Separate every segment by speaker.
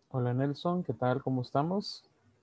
Speaker 1: Hola Nelson, ¿qué tal? ¿Cómo estamos?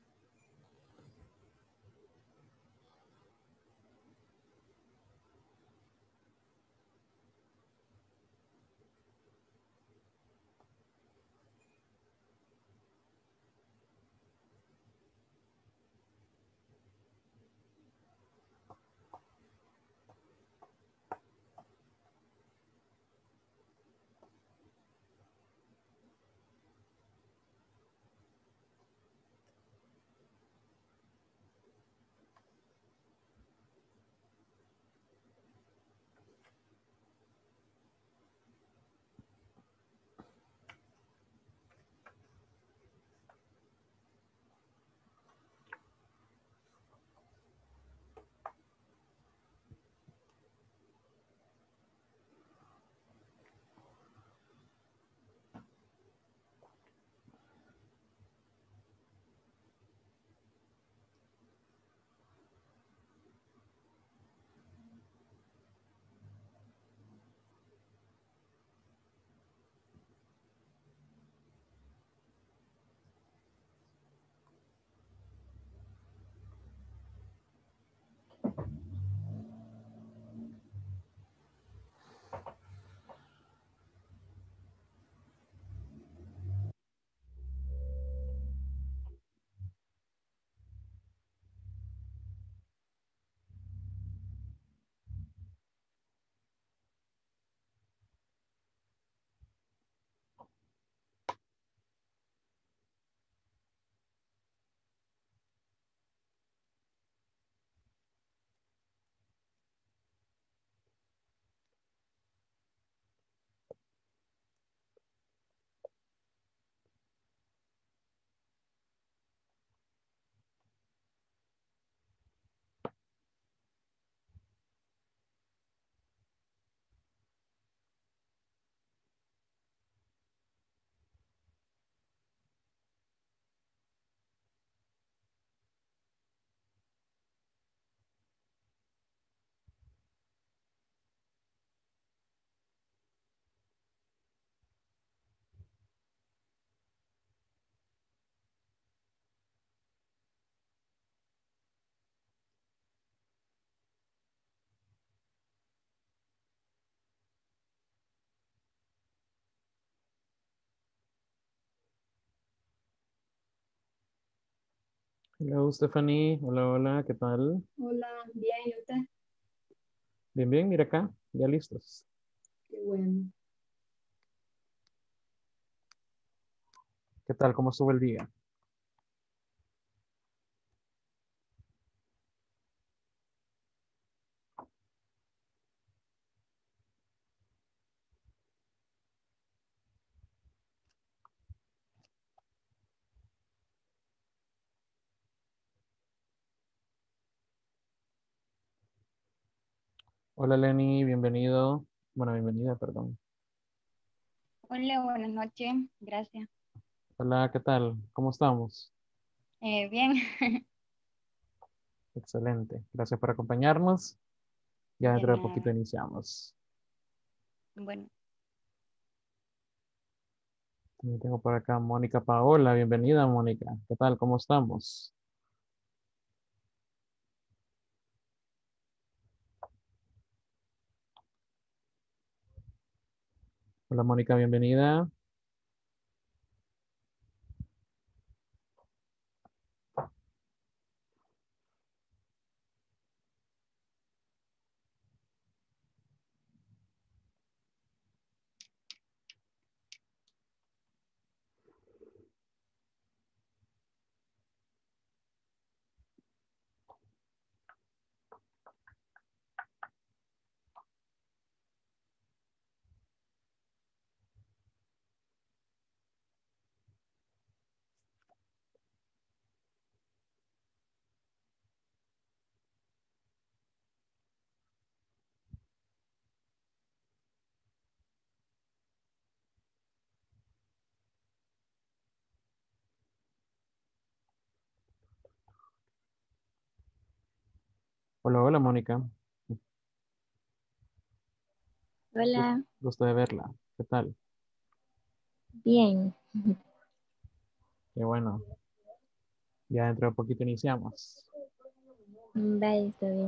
Speaker 1: Hola Stephanie, hola, hola, ¿qué tal?
Speaker 2: Hola, bien, ¿y usted?
Speaker 1: Bien, bien, mira acá, ya listos.
Speaker 2: Qué bueno.
Speaker 1: ¿Qué tal? ¿Cómo estuvo el día? Hola Lenny, bienvenido. Bueno, bienvenida, perdón.
Speaker 3: Hola, buenas noches. Gracias.
Speaker 1: Hola, ¿qué tal? ¿Cómo estamos?
Speaker 3: Bien.
Speaker 1: Excelente. Gracias por acompañarnos. Ya
Speaker 3: De
Speaker 1: dentro de poquito
Speaker 3: nada.
Speaker 1: iniciamos.
Speaker 3: Bueno,
Speaker 1: También tengo por acá a Mónica Paola, bienvenida Mónica. ¿Qué tal? ¿Cómo estamos? Hola Mónica, bienvenida. Hola, hola Mónica.
Speaker 3: hola.
Speaker 1: Gusto de verla. ¿Qué tal?
Speaker 3: Bien.
Speaker 1: Qué bueno. Ya dentro de poquito iniciamos.
Speaker 4: Vale, está bien.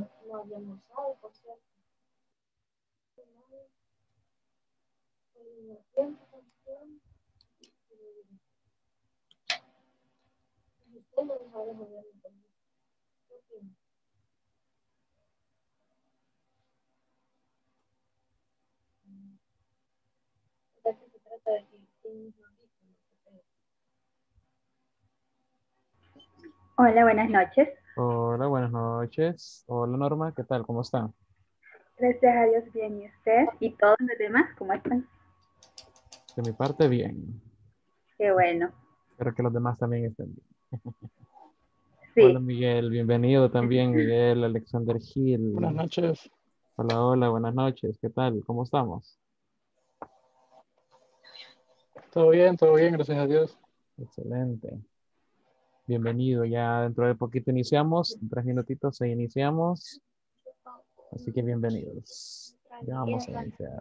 Speaker 5: Hola, buenas noches.
Speaker 1: Hola, buenas noches. Hola, Norma, ¿qué tal? ¿Cómo está?
Speaker 5: Gracias a Dios, bien. ¿Y usted? ¿Y todos los demás? ¿Cómo están?
Speaker 1: De mi parte, bien.
Speaker 5: Qué bueno.
Speaker 1: Espero que los demás también estén bien. Hola,
Speaker 5: Sí.
Speaker 1: Miguel. Bienvenido también, Miguel Alexander
Speaker 6: Buenas
Speaker 1: Gil.
Speaker 6: noches.
Speaker 1: Hola, hola, buenas noches. ¿Qué tal? ¿Cómo estamos?
Speaker 6: Todo bien, gracias a Dios.
Speaker 1: Excelente. Bienvenido. Ya dentro de poquito iniciamos. En 3 minutitos e iniciamos. Así que bienvenidos. Ya vamos a iniciar.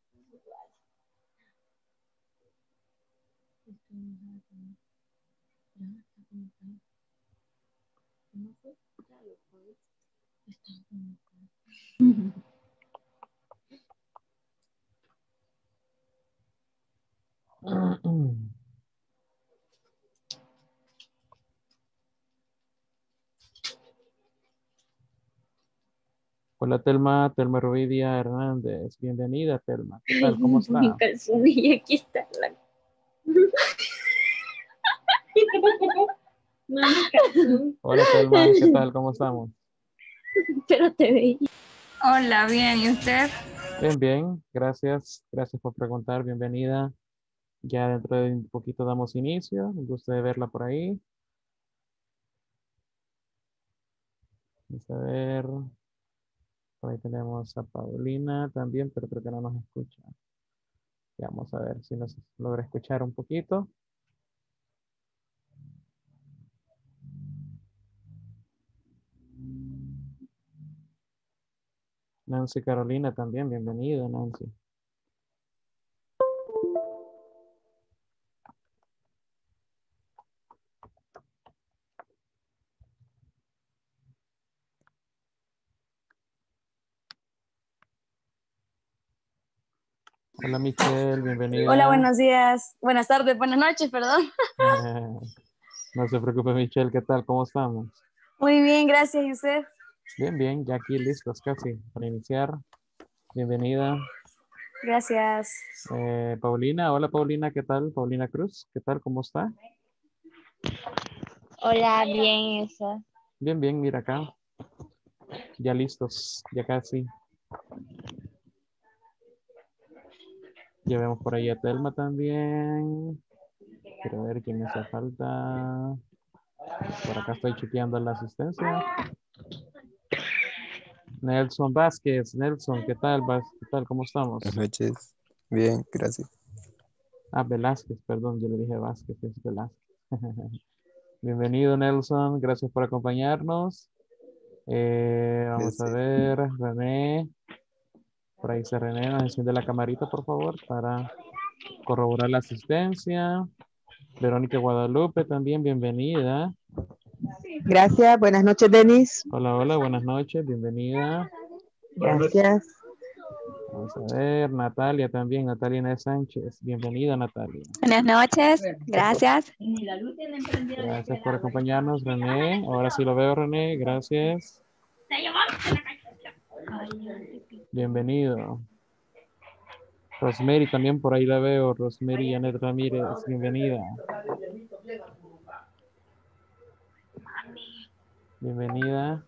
Speaker 1: Hola, Telma, Telma Rubidia Hernández. Bienvenida, Telma. ¿Qué tal? ¿Cómo
Speaker 4: Un
Speaker 1: está?
Speaker 4: calzón y aquí está la... No, no, calzón,
Speaker 1: Hola, Telma. ¿Qué tal? ¿Cómo estamos?
Speaker 4: pero te veía.
Speaker 3: Hola, bien, ¿y usted?
Speaker 1: Bien, bien. Gracias. Gracias por preguntar. Bienvenida. Ya dentro de un poquito damos inicio. Un gusto de verla por ahí. Vamos a ver. Por ahí tenemos a Paulina también, pero creo que no nos escucha. Ya vamos a ver si nos logra escuchar un poquito. Nancy Carolina también. Bienvenida, Nancy. Hola, Michelle.
Speaker 7: Hola,
Speaker 1: Bienvenida.
Speaker 7: buenos días, buenas tardes, buenas noches, perdón.
Speaker 1: No se preocupe, Michelle. ¿Qué tal? ¿Cómo estamos?
Speaker 7: Muy bien, gracias. ¿Y usted?
Speaker 1: Bien, bien. Ya aquí listos casi para iniciar. Bienvenida.
Speaker 7: Gracias.
Speaker 1: Paulina. Hola, Paulina. ¿Qué tal? Paulina Cruz. ¿Qué tal? ¿Cómo está?
Speaker 4: Hola, bien, eso.
Speaker 1: Bien, bien. Mira acá. Ya listos. Ya casi. Ya vemos por ahí a Telma también. Quiero ver quién me hace falta. Por acá estoy chequeando la asistencia. Nelson Vázquez. Nelson, ¿qué tal? ¿Qué tal? ¿Cómo
Speaker 8: Buenas
Speaker 1: estamos?
Speaker 8: noches. Bien, gracias.
Speaker 1: Ah, Velázquez, perdón, yo le dije Vázquez, es Velázquez. Bienvenido, Nelson. Gracias por acompañarnos. Vamos a
Speaker 8: Gracias.
Speaker 1: ver, René. Por ahí dice René, nos enciende la camarita, por favor, para corroborar la asistencia. Verónica Guadalupe también, bienvenida.
Speaker 9: Gracias, buenas noches, Denis.
Speaker 1: Hola, hola, buenas noches, bienvenida.
Speaker 9: Gracias.
Speaker 1: Vamos a ver, Natalia también, Natalia Inés Sánchez. Bienvenida, Natalia.
Speaker 10: Buenas noches, gracias.
Speaker 1: Gracias por acompañarnos, René. Ahora sí lo veo, René. Gracias. Bienvenido. Rosemary también por ahí la veo. Rosemary Janet Ramírez, bienvenida. Bienvenida.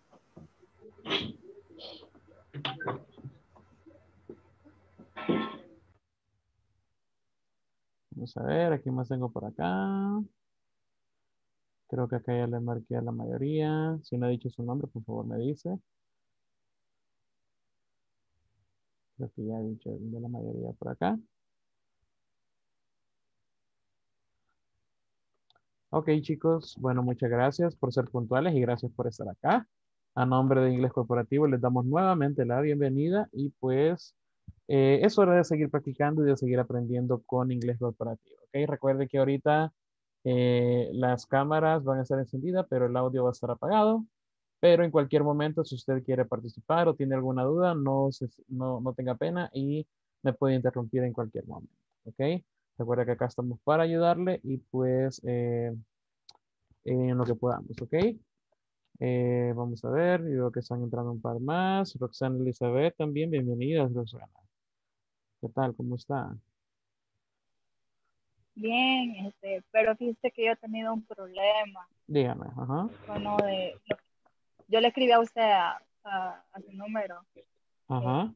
Speaker 1: Vamos a ver, aquí más tengo por acá. Creo que acá ya le marqué a la mayoría. Si no he dicho su nombre, por favor me dice. Creo que ya he dicho de la mayoría por acá. Ok, chicos. Bueno, muchas gracias por ser puntuales y gracias por estar acá. A nombre de Inglés Corporativo les damos nuevamente la bienvenida y pues es hora de seguir practicando y de seguir aprendiendo con Inglés Corporativo. Ok, recuerde que ahorita Las cámaras van a estar encendidas, pero el audio va a estar apagado. Pero en cualquier momento, si usted quiere participar o tiene alguna duda, no tenga pena y me puede interrumpir en cualquier momento. ¿Ok? Recuerda que acá estamos para ayudarle y pues en lo que podamos. ¿Ok? Vamos a ver, y veo que están entrando un par más. Roxana Elizabeth también, bienvenidas, Roxana. ¿Qué tal? ¿Cómo está?
Speaker 11: Bien, pero fíjate que yo he tenido un problema
Speaker 1: Dígame, ajá,
Speaker 11: con yo le escribí a usted a su número. eh,
Speaker 1: ajá.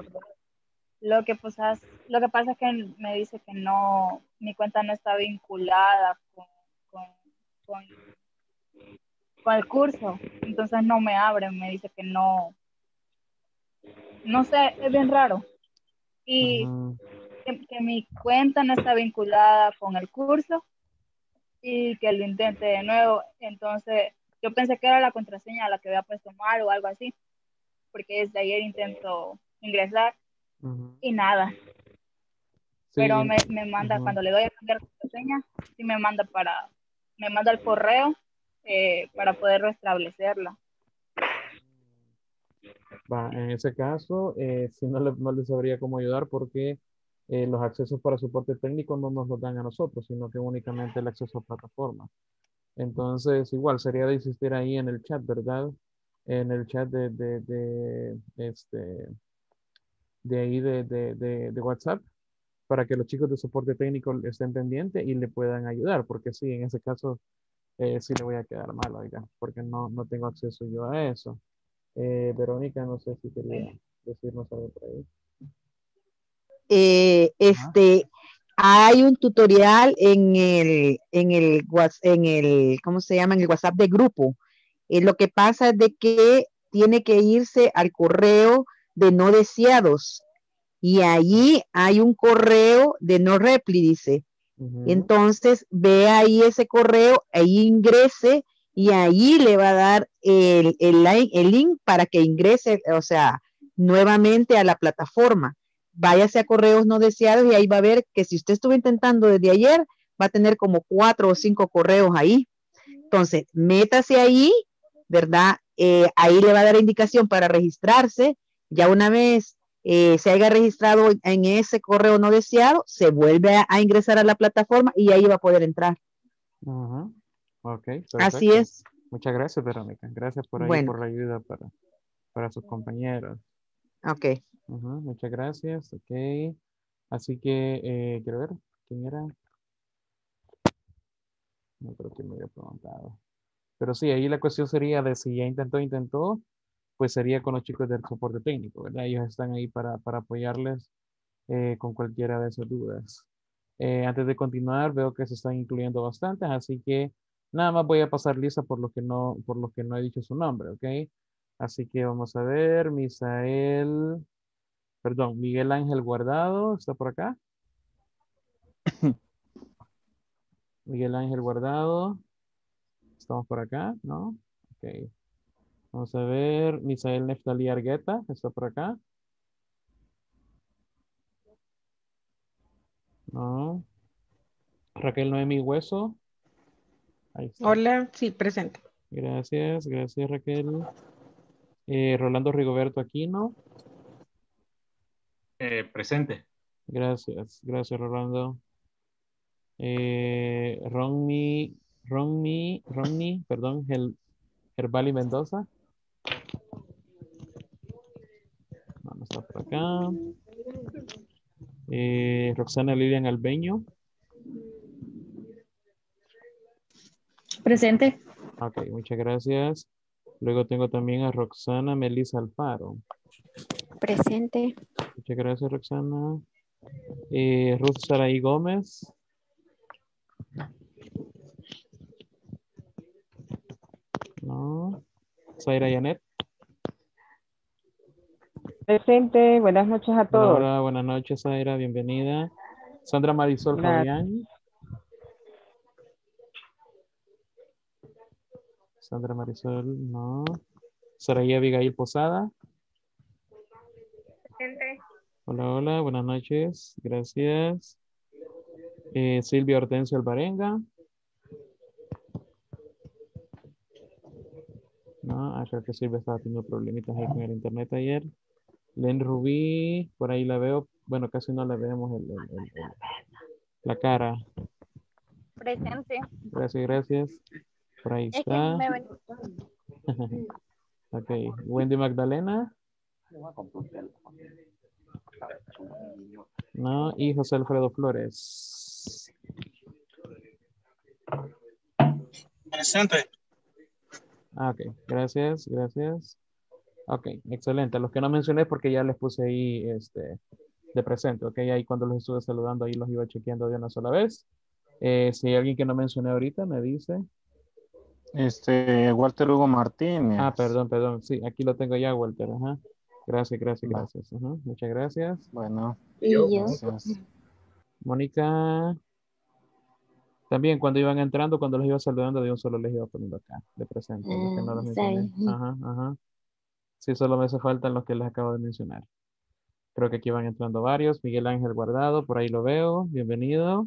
Speaker 11: lo que pasa es que me dice que no, mi cuenta no está vinculada con, con, con el curso, entonces no me abre, me dice que no, no sé, es bien raro. Y
Speaker 1: Ujú.
Speaker 11: que mi cuenta no está vinculada con el curso y que lo intente de nuevo. Entonces, yo pensé que era la contraseña la que había puesto mal o algo así, porque desde ayer intento ingresar
Speaker 1: Ujú.
Speaker 11: y nada. Pero
Speaker 1: Sí,
Speaker 11: me manda,
Speaker 1: ujú.
Speaker 11: cuando le doy a cambiar la contraseña, sí me manda el correo para poder restablecerla.
Speaker 1: Va, en ese caso, sí no le sabría cómo ayudar porque los accesos para soporte técnico no nos los dan a nosotros, sino que únicamente el acceso a plataforma. Entonces, igual sería de insistir ahí en el chat, ¿verdad? En el chat de ahí de WhatsApp para que los chicos de soporte técnico estén pendientes y le puedan ayudar, porque sí, en ese caso sí le voy a quedar mal, oiga, porque no tengo acceso yo a eso. Verónica, no sé si quería decirnos algo por ahí. Ajá.
Speaker 9: Hay un tutorial ¿cómo se llama? En el WhatsApp de grupo. Lo que pasa es de que tiene que irse al correo de no deseados y allí hay un correo de no repli, dice.
Speaker 1: Ujú.
Speaker 9: Entonces ve ahí ese correo, ahí ingrese y ahí le va a dar el link para que ingrese, o sea, nuevamente a la plataforma. Váyase a correos no deseados y ahí va a ver que si usted estuvo intentando desde ayer, va a tener como 4 o 5 correos ahí. Entonces, métase ahí, ¿verdad? Ahí le va a dar indicación para registrarse. Ya una vez se haya registrado en ese correo no deseado, se vuelve a ingresar a la plataforma y ahí va a poder entrar.
Speaker 1: Ajá. Ok,
Speaker 9: Así
Speaker 1: perfecto.
Speaker 9: es.
Speaker 1: Muchas gracias, Verónica. Gracias por ahí,
Speaker 9: Bueno,
Speaker 1: por la ayuda para sus compañeros.
Speaker 9: ok.
Speaker 1: Ujú, muchas gracias. Ok. Así que, quiero ver, ¿quién era? No creo que me había preguntado. Pero sí, ahí la cuestión sería de si ya intentó, pues sería con los chicos del soporte técnico, ¿verdad? Ellos están ahí para apoyarles con cualquiera de esas dudas. Antes de continuar, veo que se están incluyendo bastantes, así que nada más voy a pasar lista por los que no he dicho su nombre, ¿ok? Así que vamos a ver, Miguel Ángel Guardado, ¿está por acá? Miguel Ángel Guardado, ¿estamos por acá? ¿No? Ok. Vamos a ver, Misael Neftali Argueta, ¿está por acá? No. Raquel Noemi Hueso, ahí está.
Speaker 12: Hola, sí, presente.
Speaker 1: Gracias, gracias Raquel. Rolando Rigoberto Aquino.
Speaker 13: Presente.
Speaker 1: Gracias, gracias Rolando. Ronnie, perdón, Herbali Mendoza. No está por acá. Roxana Lilian Albeño.
Speaker 4: Presente.
Speaker 1: Ok, muchas gracias. Luego tengo también a Roxana Melissa Alfaro.
Speaker 10: Presente.
Speaker 1: Muchas gracias, Roxana. Ruth Saraí Gómez. No. Zaira Yanet.
Speaker 14: Presente, buenas noches a
Speaker 1: Hola,
Speaker 14: todos.
Speaker 1: hola, buenas noches, Zaira, bienvenida. Sandra Marisol
Speaker 14: Gracias.
Speaker 1: Fabián. Sandra Marisol, no. Saraí Abigail Posada.
Speaker 5: Presente.
Speaker 1: Hola, hola, buenas noches, gracias. Silvia Hortensio Alvarenga. No, creo que Silvia estaba teniendo problemitas ahí con el internet ayer. Len Rubí, por ahí la veo. Bueno, casi no la vemos la cara.
Speaker 11: Presente.
Speaker 1: Gracias, gracias. Por ahí
Speaker 11: Es que
Speaker 1: está.
Speaker 11: me ven.
Speaker 1: Ok. Wendy Magdalena. No. Y José Alfredo Flores.
Speaker 6: Presente.
Speaker 1: Ah, ok. Gracias, gracias. Ok, excelente. Los que no mencioné porque ya les puse ahí de presente, ok. Ahí cuando los estuve saludando, ahí los iba chequeando de una sola vez. Si hay alguien que no mencioné ahorita, me dice.
Speaker 6: Walter Hugo Martínez.
Speaker 1: Ah, perdón. Sí, aquí lo tengo ya, Walter. Ajá. Gracias.
Speaker 6: Va.
Speaker 1: Ajá. Muchas gracias.
Speaker 6: Bueno,
Speaker 4: Y yo.
Speaker 6: gracias.
Speaker 1: Mónica. También cuando iban entrando, cuando los iba saludando, de un solo les iba poniendo acá, de presente, los que no los
Speaker 4: Está
Speaker 1: mencioné.
Speaker 4: bien.
Speaker 1: Ajá. Sí, solo me hace falta los que les acabo de mencionar. Creo que aquí van entrando varios. Miguel Ángel Guardado, por ahí lo veo. Bienvenido.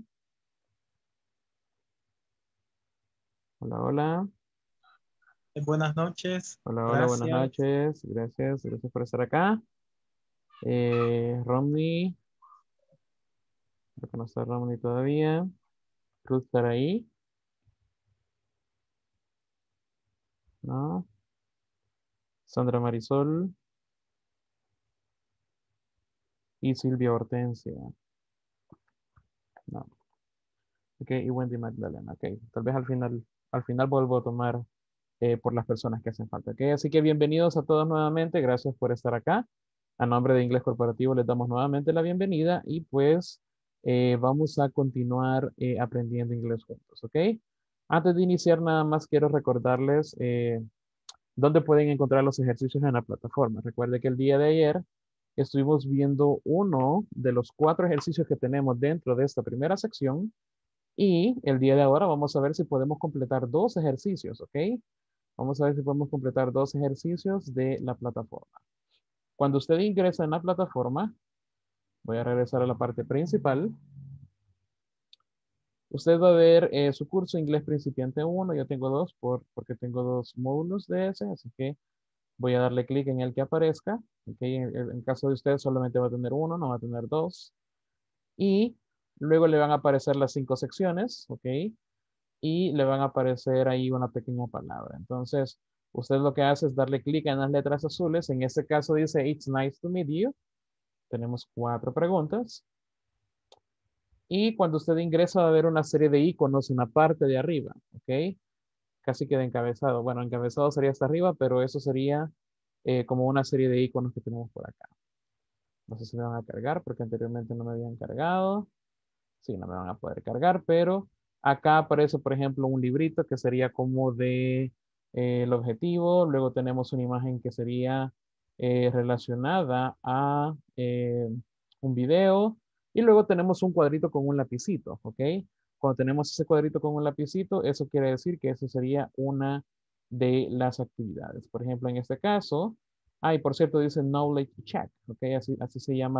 Speaker 1: Hola.
Speaker 12: Buenas noches.
Speaker 1: Hola, buenas
Speaker 12: Gracias.
Speaker 1: noches. Gracias por estar acá. Romney. Creo que no está Romney todavía. Ruth estará ahí. ¿No? Sandra Marisol. Y Silvia Hortensia. No. Ok, y Wendy Magdalena. Ok, tal vez al final vuelvo a tomar por las personas que hacen falta. Ok, así que bienvenidos a todos nuevamente. Gracias por estar acá. A nombre de Inglés Corporativo les damos nuevamente la bienvenida y pues vamos a continuar aprendiendo inglés juntos. Ok, antes de iniciar nada más quiero recordarles dónde pueden encontrar los ejercicios en la plataforma. Recuerde que el día de ayer estuvimos viendo uno de los 4 ejercicios que tenemos dentro de esta primera sección. Y el día de ahora vamos a ver si podemos completar 2 ejercicios, ¿ok? Vamos a ver si podemos completar 2 ejercicios de la plataforma. Cuando usted ingresa en la plataforma, voy a regresar a la parte principal. Usted va a ver su curso Inglés Principiante 1. Yo tengo 2 porque tengo 2 módulos de ese, así que voy a darle clic en el que aparezca. ¿Ok? En caso de usted solamente va a tener 1, no va a tener 2. Y luego le van a aparecer las 5 secciones, ¿ok? Y le van a aparecer ahí una pequeña palabra. Entonces, usted lo que hace es darle clic en las letras azules. En este caso dice, It's nice to meet you. Tenemos 4 preguntas. Y cuando usted ingresa va a ver una serie de iconos en la parte de arriba, ¿ok? Casi queda encabezado. Bueno, encabezado sería hasta arriba, pero eso sería como una serie de iconos que tenemos por acá. No sé si me van a cargar porque anteriormente no me habían cargado. Sí, no me van a poder cargar, pero acá aparece, por ejemplo, un librito que sería como de el objetivo. Luego tenemos una imagen que sería relacionada a un video. Y luego tenemos un cuadrito con un lapicito, ¿ok? Cuando tenemos ese cuadrito con un lapicito, eso quiere decir que eso sería una de las actividades. Por ejemplo, en este caso, y por cierto, dice Knowledge Check, ¿ok? Así se llama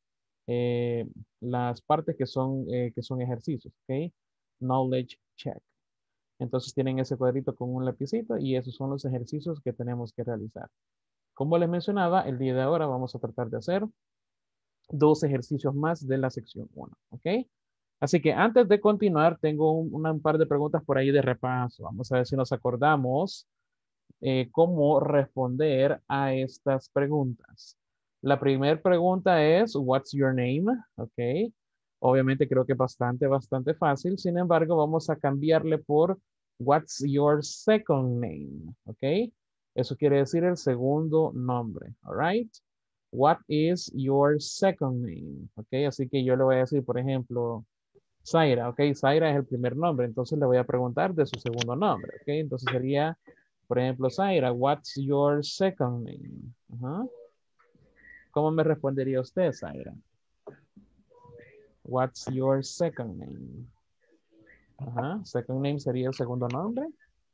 Speaker 1: las partes que son ejercicios, ¿ok? Knowledge check. Entonces tienen ese cuadrito con un lapicito y esos son los ejercicios que tenemos que realizar. Como les mencionaba, el día de ahora vamos a tratar de hacer 2 ejercicios más de la sección 1, ¿ok? Así que antes de continuar, tengo un par de preguntas por ahí de repaso. Vamos a ver si nos acordamos cómo responder a estas preguntas. La primera pregunta es, what's your name? Ok. Obviamente creo que es bastante fácil. Sin embargo, vamos a cambiarle por what's your second name? Ok. Eso quiere decir el segundo nombre. All right. What is your second name? Ok. Así que yo le voy a decir, por ejemplo, Zaira. Ok. Zaira es el primer nombre. Entonces le voy a preguntar de su segundo nombre. Ok. Entonces sería, por ejemplo, Zaira, what's your second name? Ajá. ¿Cómo me respondería usted, Zaira? What's your second name? Ajá. Second name sería el segundo nombre.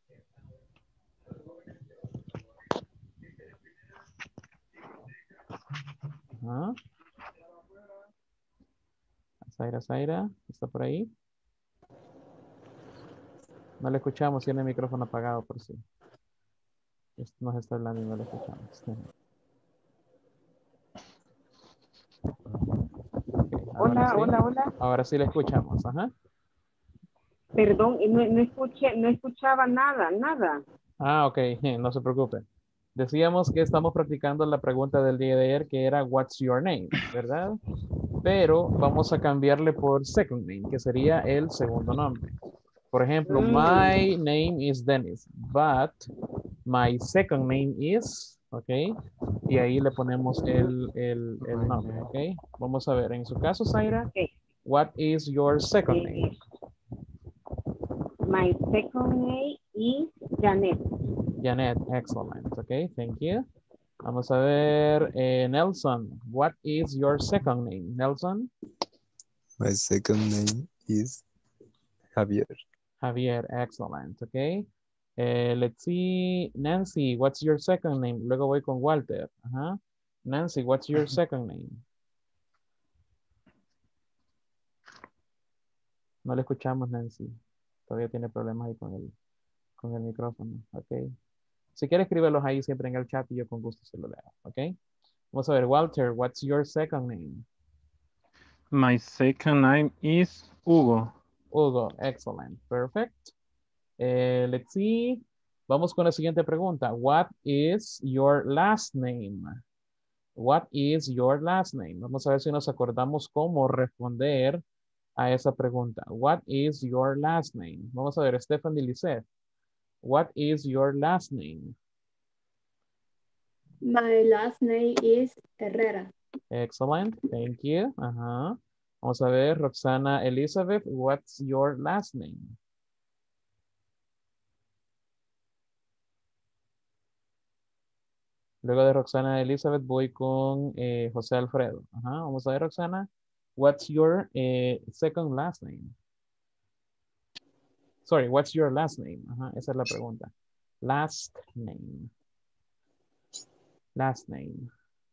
Speaker 1: Ajá. Zaira, ¿está por ahí? No le escuchamos, tiene el micrófono apagado por sí. Nos está hablando y no lo escuchamos. Okay,
Speaker 14: Hola,
Speaker 1: sí.
Speaker 14: hola.
Speaker 1: Ahora sí le escuchamos. Ajá.
Speaker 14: Perdón, no escuchaba nada.
Speaker 1: Ah, ok, no se preocupe. Decíamos que estamos practicando la pregunta del día de ayer que era What's your name, ¿verdad? Pero vamos a cambiarle por second name, que sería el segundo nombre. Por ejemplo, my name is Dennis, but my second name is, ¿ok? Y ahí le ponemos el nombre, ¿ok? Vamos a ver, en su caso, Zaira, what is your second name?
Speaker 14: My second name is Janet.
Speaker 1: Janet, excellent, ¿ok? Thank you. Vamos a ver, Nelson, what is your second name? Nelson?
Speaker 8: My second name is Javier.
Speaker 1: Javier, excellent, ¿ok? Let's see, Nancy, what's your second name? Luego voy con Walter. Ajá. Nancy, what's your second name? No le escuchamos, Nancy. Todavía tiene problemas ahí con el micrófono, ¿ok? Si quiere, escríbelos ahí siempre en el chat y yo con gusto se lo leo, ¿ok? Vamos a ver, Walter, what's your second name?
Speaker 6: My second name is Hugo.
Speaker 1: Hugo, excellent, perfect. Let's see. Vamos con la siguiente pregunta. What is your last name? What is your last name? Vamos a ver si nos acordamos cómo responder a esa pregunta. What is your last name? Vamos a ver, Stephanie Lisset. What is your last name?
Speaker 2: My last name is Herrera.
Speaker 1: Excellent, thank you. Ajá. Vamos a ver, Roxana Elizabeth, what's your last name? Luego de Roxana Elizabeth voy con José Alfredo. Ajá. Vamos a ver, Roxana. What's your second last name? Sorry, what's your last name? Ajá, esa es la pregunta. Last name. Last name.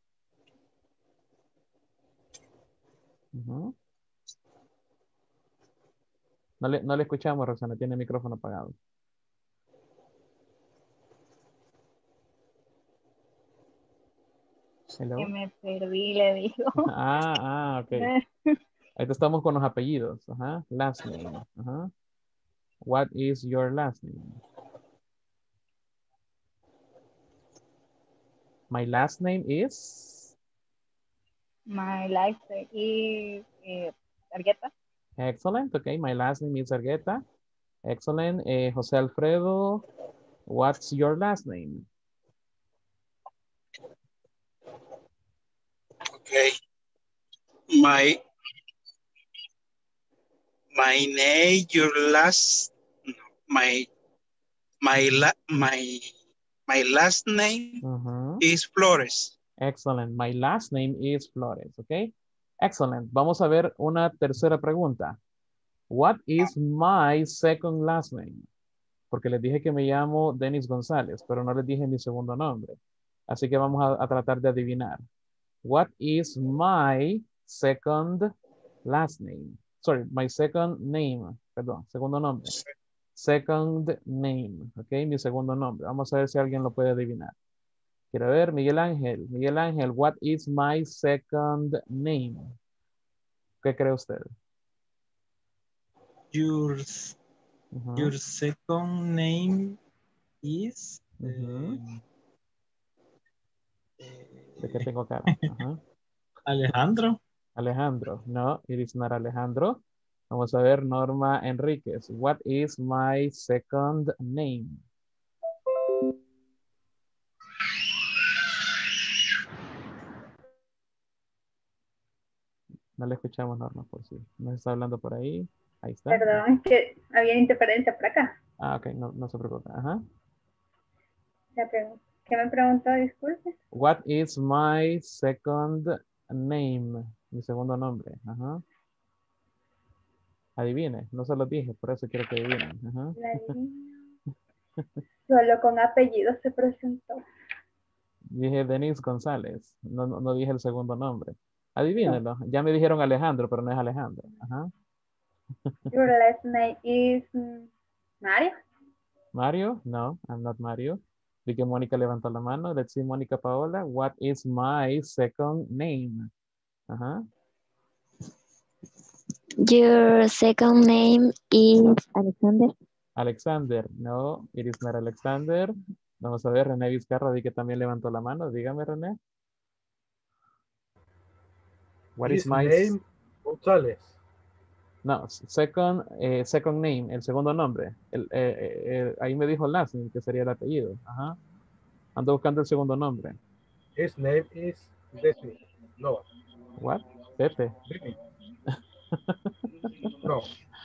Speaker 1: Ujú. No le escuchamos, Roxana. Tiene el micrófono apagado. Hello.
Speaker 11: Que me perdí, le digo.
Speaker 1: Ok. Ahí estamos con los apellidos. Ajá. Last name. Ajá. What is your last name? My last name is?
Speaker 11: My last name is Argueta.
Speaker 1: Excellent. Okay. My last name is Argueta. Excellent. José Alfredo, what's your last name?
Speaker 6: Okay. My name, your last, my last name is Flores.
Speaker 1: Excellent. My last name is Flores. Okay. Excellent. Vamos a ver una tercera pregunta. What is my second last name? Porque les dije que me llamo Denis González, pero no les dije mi segundo nombre. Así que vamos a tratar de adivinar. What is my second last name? Sorry, my second name. Perdón, segundo nombre. Second name. Ok, mi segundo nombre. Vamos a ver si alguien lo puede adivinar. Quiero ver, Miguel Ángel. Miguel Ángel, what is my second name? ¿Qué cree usted?
Speaker 12: Your second name is...
Speaker 1: ¿De qué tengo cara?
Speaker 12: Alejandro.
Speaker 1: Alejandro. No, it is not Alejandro. Vamos a ver, Norma Enríquez. What is my second name? No le escuchamos, Norma, por si nos está hablando por ahí. Ahí está.
Speaker 5: Perdón, es que había interferencia por acá.
Speaker 1: Ah, ok, no se preocupe. Ajá.
Speaker 5: ¿Qué me preguntó? Disculpe.
Speaker 1: What is my second name? Mi segundo nombre. Ajá. Adivine, no se lo dije, por eso quiero que adivinen. Ajá.
Speaker 5: Solo con apellido se presentó.
Speaker 1: Dije Denis González, no dije el segundo nombre. Adivínelo. Ya me dijeron Alejandro, pero no es Alejandro. Ajá.
Speaker 5: Your last name is Mario.
Speaker 1: Mario? No, I'm not Mario. Vi que Mónica levantó la mano. Let's see, Mónica Paola. What is my second name? Ajá.
Speaker 4: Your second name is Alexander.
Speaker 1: Alexander. No, it is not Alexander. Vamos a ver, René Vizcarra, vi que también levantó la mano. Dígame, René. What is
Speaker 13: His
Speaker 1: my...
Speaker 13: name González.
Speaker 1: No, second name, el segundo nombre. Ahí me dijo last name, que sería el apellido. Ajá. Ando buscando el segundo nombre.
Speaker 13: His name is Destiny. No.
Speaker 1: What? Pepe.
Speaker 13: No.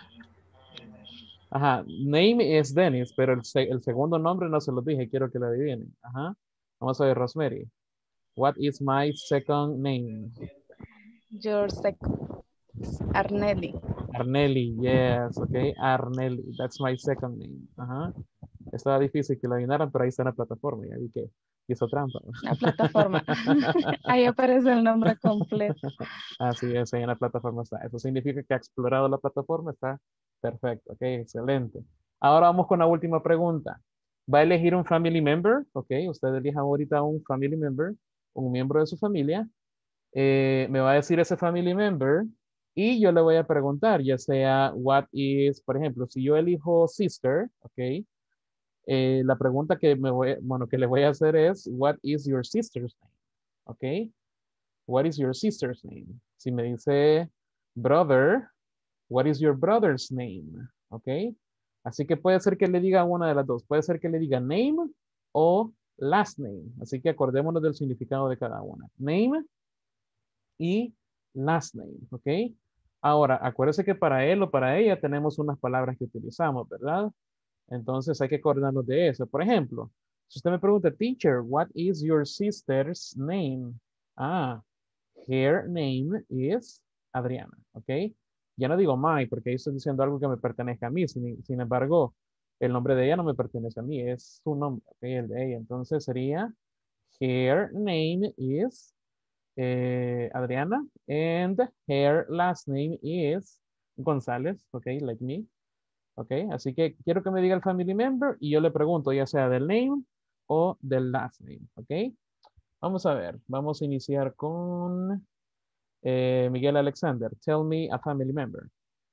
Speaker 1: Ajá. Name es Dennis, pero el segundo nombre no se lo dije. Quiero que lo adivinen. Ajá. Vamos a ver, Rosemary. What is my second name?
Speaker 15: Your second. Arnelli.
Speaker 1: Arnelli, yes, okay. Arnelli, that's my second name. Ajá. Estaba difícil que lo adivinaran, pero ahí está en la plataforma. Ya vi que hizo trampa.
Speaker 15: La plataforma. Ahí aparece el nombre completo.
Speaker 1: Así es, ahí en la plataforma está. Eso significa que ha explorado la plataforma, está perfecto, ok, excelente. Ahora vamos con la última pregunta. Va a elegir un family member, ok, usted elija ahorita un family member, un miembro de su familia. Me va a decir ese family member y yo le voy a preguntar, ya sea what is, por ejemplo, si yo elijo sister, ok, la pregunta que que le voy a hacer es, what is your sister's name? Ok, what is your sister's name? Si me dice brother, what is your brother's name? Ok, así que puede ser que le diga una de las dos, puede ser que le diga name o last name, así que acordémonos del significado de cada una. Name y last name, ¿ok? Ahora, acuérdese que para él o para ella tenemos unas palabras que utilizamos, ¿verdad? Entonces hay que acordarnos de eso. Por ejemplo, si usted me pregunta, teacher, what is your sister's name? Ah, her name is Adriana, ¿ok? Ya no digo my, porque ahí estoy diciendo algo que me pertenezca a mí. Sin embargo, el nombre de ella no me pertenece a mí, es su nombre, ¿ok? El de ella. Entonces sería, her name is Adriana, and her last name is González, ok, like me, ok, así que quiero que me diga el family member y yo le pregunto ya sea del name o del last name, ok. Vamos a ver, vamos a iniciar con Miguel Alexander. Tell me a family member.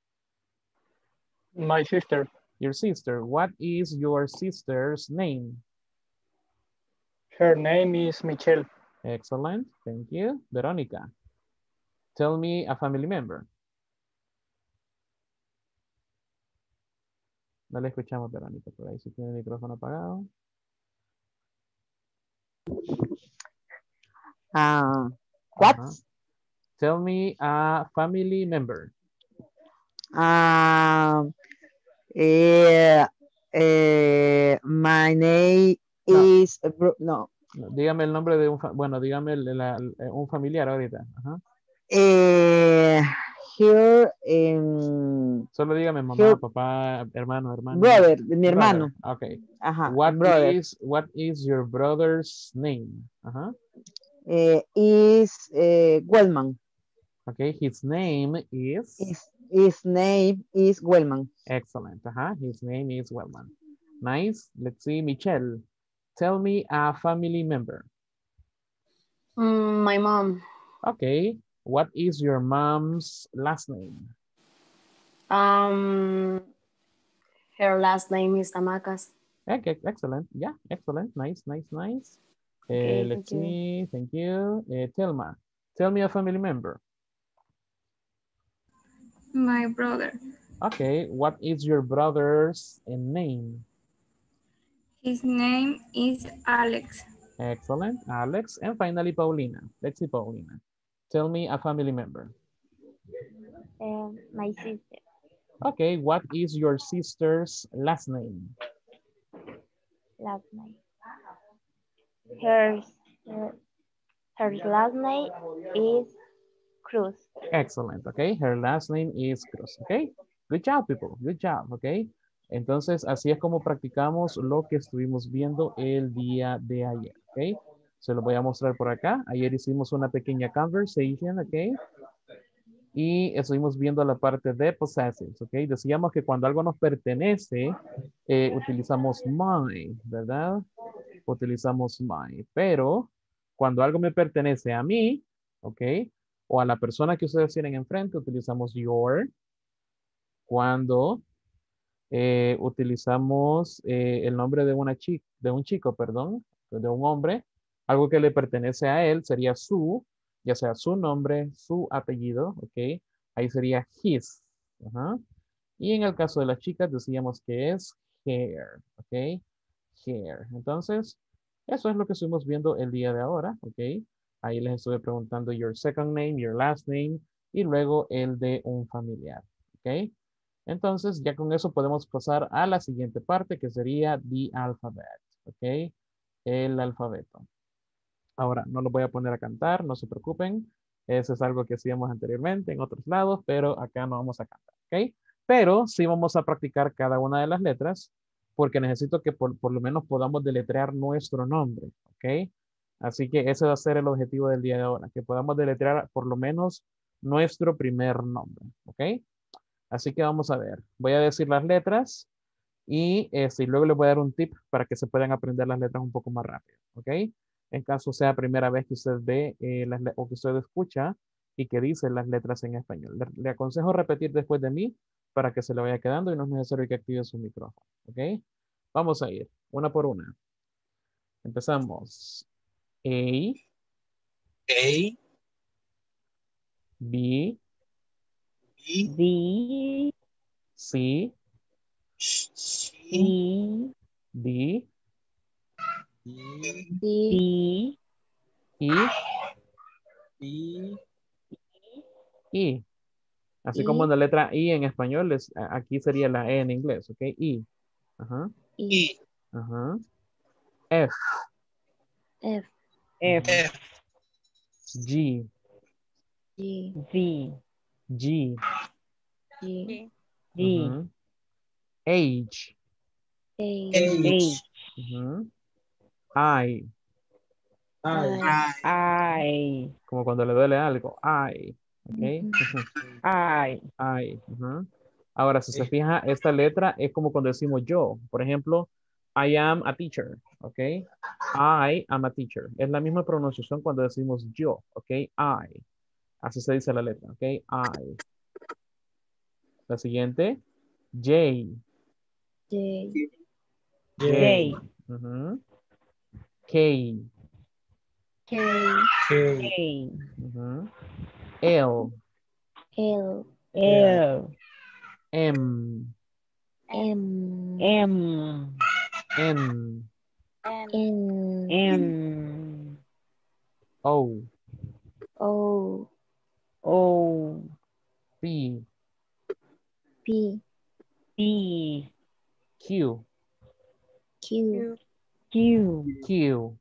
Speaker 16: My sister.
Speaker 1: Your sister. What is your sister's name?
Speaker 16: Her name is Michelle.
Speaker 1: Excellent. Thank you. Verónica. Tell me a family member. No le escuchamos, Verónica, por ahí si tiene el micrófono apagado.
Speaker 9: What?
Speaker 1: Tell me a family member.
Speaker 9: My name is... No.
Speaker 1: Dígame el nombre de un... Bueno, dígame un familiar ahorita. Ajá.
Speaker 9: Here...
Speaker 1: Solo dígame mamá, papá, hermano.
Speaker 9: Brother, mi hermano.
Speaker 1: Ok.
Speaker 9: Ajá,
Speaker 1: what is your brother's name? Ajá.
Speaker 9: Is Wellman.
Speaker 1: Okay, his name is...
Speaker 9: His name is Wellman.
Speaker 1: Excellent. His name is Wellman. Nice. Let's see, Michelle. Tell me a family member.
Speaker 7: My mom.
Speaker 1: Okay. What is your mom's last name?
Speaker 7: Her last name is Tamacas.
Speaker 1: Okay, excellent. Yeah, excellent. Nice.
Speaker 7: Okay,
Speaker 1: let's see. Thank you. Telma. Tell me a family member.
Speaker 3: My brother.
Speaker 1: Okay. What is your brother's name?
Speaker 3: His name is Alex.
Speaker 1: Excellent. Alex. And finally, Paulina. Let's see, Paulina. Tell me a family member.
Speaker 4: My sister.
Speaker 1: Okay. What is your sister's last name?
Speaker 4: Last name. Her last name is Cruz.
Speaker 1: Excellent. Okay. Her last name is Cruz. Okay. Good job, people. Good job. Okay. Entonces, así es como practicamos lo que estuvimos viendo el día de ayer. Okay. Se lo voy a mostrar por acá. Ayer hicimos una pequeña conversation. Okay. Y estuvimos viendo la parte de possessives. Okay. Decíamos que cuando algo nos pertenece, utilizamos my, ¿verdad? utilizamos my. Pero cuando algo me pertenece a mí, ¿ok? O a la persona que ustedes tienen enfrente, utilizamos your. Cuando utilizamos el nombre de un chico, perdón, de un hombre, algo que le pertenece a él sería su, ya sea su nombre, su apellido, ¿ok? Ahí sería his. Ajá. Y en el caso de las chicas decíamos que es hair, ¿ok? Hair. Entonces, eso es lo que estuvimos viendo el día de ahora, ¿ok? Ahí les estuve preguntando your second name, your last name, y luego el de un familiar, ¿ok? Entonces, ya con eso podemos pasar a la siguiente parte, que sería the alphabet, ¿ok? El alfabeto. Ahora, no lo voy a poner a cantar, no se preocupen. Eso es algo que hacíamos anteriormente en otros lados, pero acá no vamos a cantar, ¿ok? Pero sí vamos a practicar cada una de las letras, porque necesito que por lo menos podamos deletrear nuestro nombre, ¿ok? Así que ese va a ser el objetivo del día de ahora, que podamos deletrear por lo menos nuestro primer nombre, ¿ok? Así que vamos a ver. Voy a decir las letras y luego les voy a dar un tip para que se puedan aprender las letras un poco más rápido, ¿ok? En caso sea primera vez que usted ve o que usted escucha y que dice las letras en español. Le aconsejo repetir después de mí para que se le vaya quedando y no es necesario que active su micrófono, ¿ok? Vamos a ir una por una. Empezamos. A. B.
Speaker 14: B.
Speaker 1: C.
Speaker 14: E.
Speaker 1: D.
Speaker 14: D.
Speaker 1: E. Así como en la letra I en español, aquí sería la E en inglés, ¿ok? I. Ajá.
Speaker 6: E.
Speaker 1: Ajá. F.
Speaker 14: F.
Speaker 1: G.
Speaker 14: Z.
Speaker 1: G.
Speaker 14: G.
Speaker 1: Ujú. H.
Speaker 14: H.
Speaker 1: Ujú. I.
Speaker 14: I.
Speaker 1: Como cuando le duele algo. I. ¿Ok? I. Ujú. Ahora, si se fija, esta letra es como cuando decimos yo. Por ejemplo, I am a teacher. ¿Ok? I am a teacher. Es la misma pronunciación cuando decimos yo. ¿Ok? I. Así se dice la letra. ¿Ok? I. La siguiente. J.
Speaker 14: J.
Speaker 1: Ujú. K.
Speaker 14: K.
Speaker 1: Ujú. L.
Speaker 14: L.
Speaker 1: M.
Speaker 14: M.
Speaker 1: N.
Speaker 14: M.
Speaker 1: O.
Speaker 14: O.
Speaker 1: P.
Speaker 14: P.
Speaker 1: Q.
Speaker 14: Q.
Speaker 1: Q.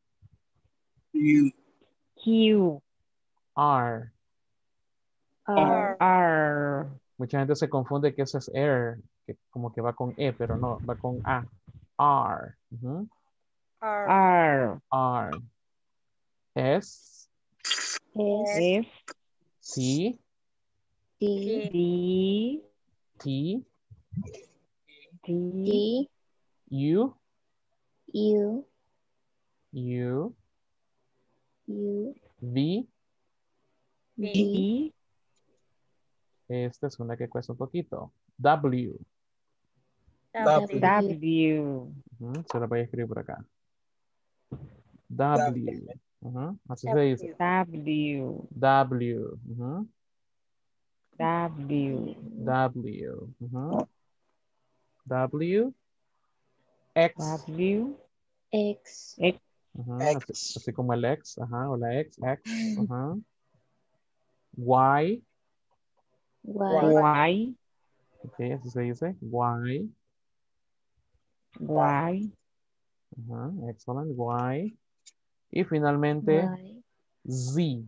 Speaker 14: Q.
Speaker 1: R.
Speaker 14: R.
Speaker 1: Mucha gente se confunde que ese es R, que como que va con E, pero no, va con A. R. Ujú.
Speaker 14: R.
Speaker 1: R. S.
Speaker 14: F.
Speaker 1: T.
Speaker 14: D.
Speaker 1: T.
Speaker 14: D.
Speaker 1: U. U. V.
Speaker 14: V.
Speaker 1: Esta es una que cuesta un poquito. W.
Speaker 14: W.
Speaker 1: Ujú, se la voy a escribir por acá. W. Ujú, así se dice.
Speaker 14: W.
Speaker 1: W. Ujú,
Speaker 14: W.
Speaker 1: W. Ujú. W. X.
Speaker 14: W. X.
Speaker 1: Ujú, así como el X. Ajá, o la X. X. Ajá. Y.
Speaker 14: Y.
Speaker 1: Ok, así se dice. Y.
Speaker 14: Y.
Speaker 1: Ajá, excellent. Y. Y finalmente, Z.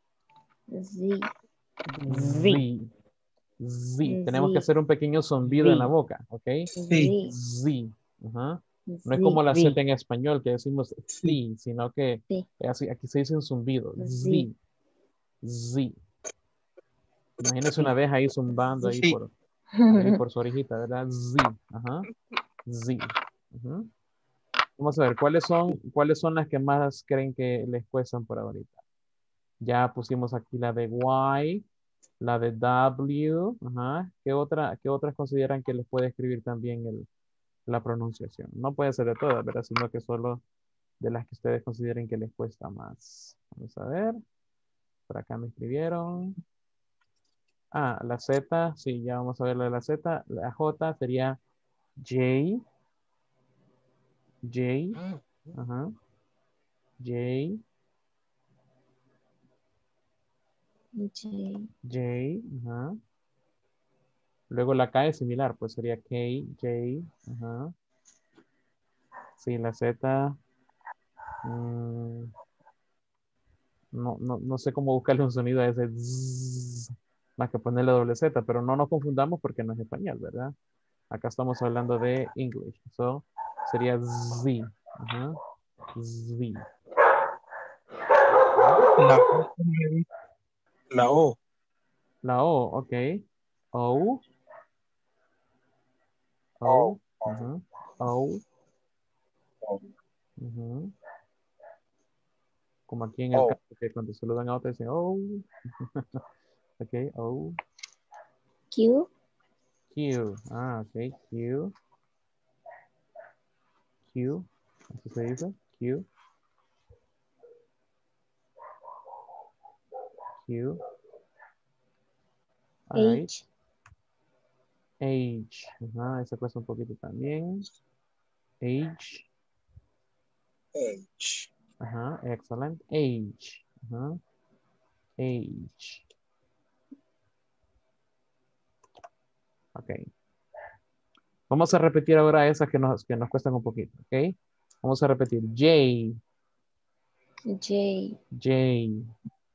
Speaker 1: Z. Z. Tenemos que hacer un pequeño zumbido en la boca, ¿ok? Z. Ajá. No es como la Z en español que decimos Z, sino que así, aquí se dice un zumbido. Z. Z. Imagínense una vez ahí zumbando ahí por su orejita, ¿verdad? Z. Ajá. Z. Ujú. Vamos a ver, ¿cuáles son las que más creen que les cuestan por ahorita? Ya pusimos aquí la de Y, la de W. Ajá. ¿Qué otras consideran que les puede escribir también la pronunciación? No puede ser de todas, ¿verdad? Sino que solo de las que ustedes consideren que les cuesta más. Vamos a ver. Por acá me escribieron. Ah, la Z. Sí, ya vamos a ver la de la Z. La J sería J. J. Ajá. J.
Speaker 4: J.
Speaker 1: J. Ajá. Luego la K es similar, pues sería K, J. Ajá. Sí, la Z. No sé cómo buscarle un sonido a ese zzz, más que ponerle doble Z, pero no nos confundamos porque no es español, ¿verdad? Acá estamos hablando de English. So, sería Z. Ajá. Z.
Speaker 6: La O.
Speaker 1: La O, ok. O. O. Ajá. O. Ajá. Como aquí en el caso que cuando saludan a otro dicen, oh. Ok, O.
Speaker 4: Q.
Speaker 1: Q. Ah, ok. Q. Q. Así se dice. Q. Q. All right.
Speaker 4: H.
Speaker 1: H. Ajá, esa cuesta un poquito también. H.
Speaker 6: H.
Speaker 1: Ajá, excellent. H. Ajá. H. Ok. Vamos a repetir ahora esas que nos cuestan un poquito, ¿ok? Vamos a repetir. J.
Speaker 4: J.
Speaker 1: J.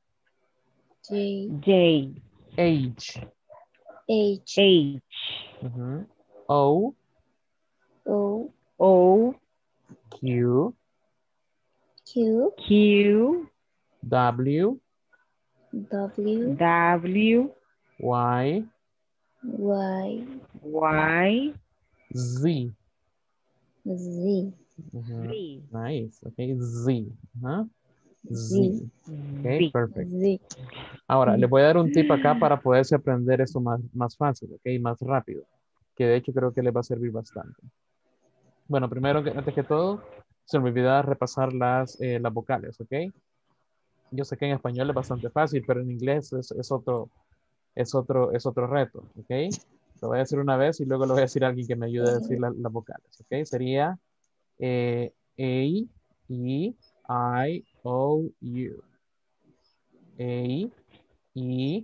Speaker 4: J.
Speaker 14: J.
Speaker 1: H.
Speaker 4: H.
Speaker 14: H.
Speaker 1: Ajá. O.
Speaker 4: O.
Speaker 14: O.
Speaker 1: Q.
Speaker 4: Q.
Speaker 14: Q.
Speaker 1: W.
Speaker 4: W.
Speaker 14: W.
Speaker 1: Y.
Speaker 4: Y.
Speaker 14: Y.
Speaker 1: Z.
Speaker 4: Z.
Speaker 1: Ajá.
Speaker 14: Z.
Speaker 1: Nice. Ok. Z. Ajá.
Speaker 4: Z.
Speaker 1: Z. Ok, perfecto.
Speaker 4: Z.
Speaker 1: Ahora, les voy a dar un tip acá para poderse aprender esto más fácil, ok, más rápido, que de hecho creo que les va a servir bastante. Bueno, primero, antes que todo, se me olvidaba repasar las vocales, ok. Yo sé que en español es bastante fácil, pero en inglés es otro reto, ok. Lo voy a decir una vez y luego lo voy a decir a alguien que me ayude a decir las vocales, ok. Sería A, E, I, O, U. A, E, I,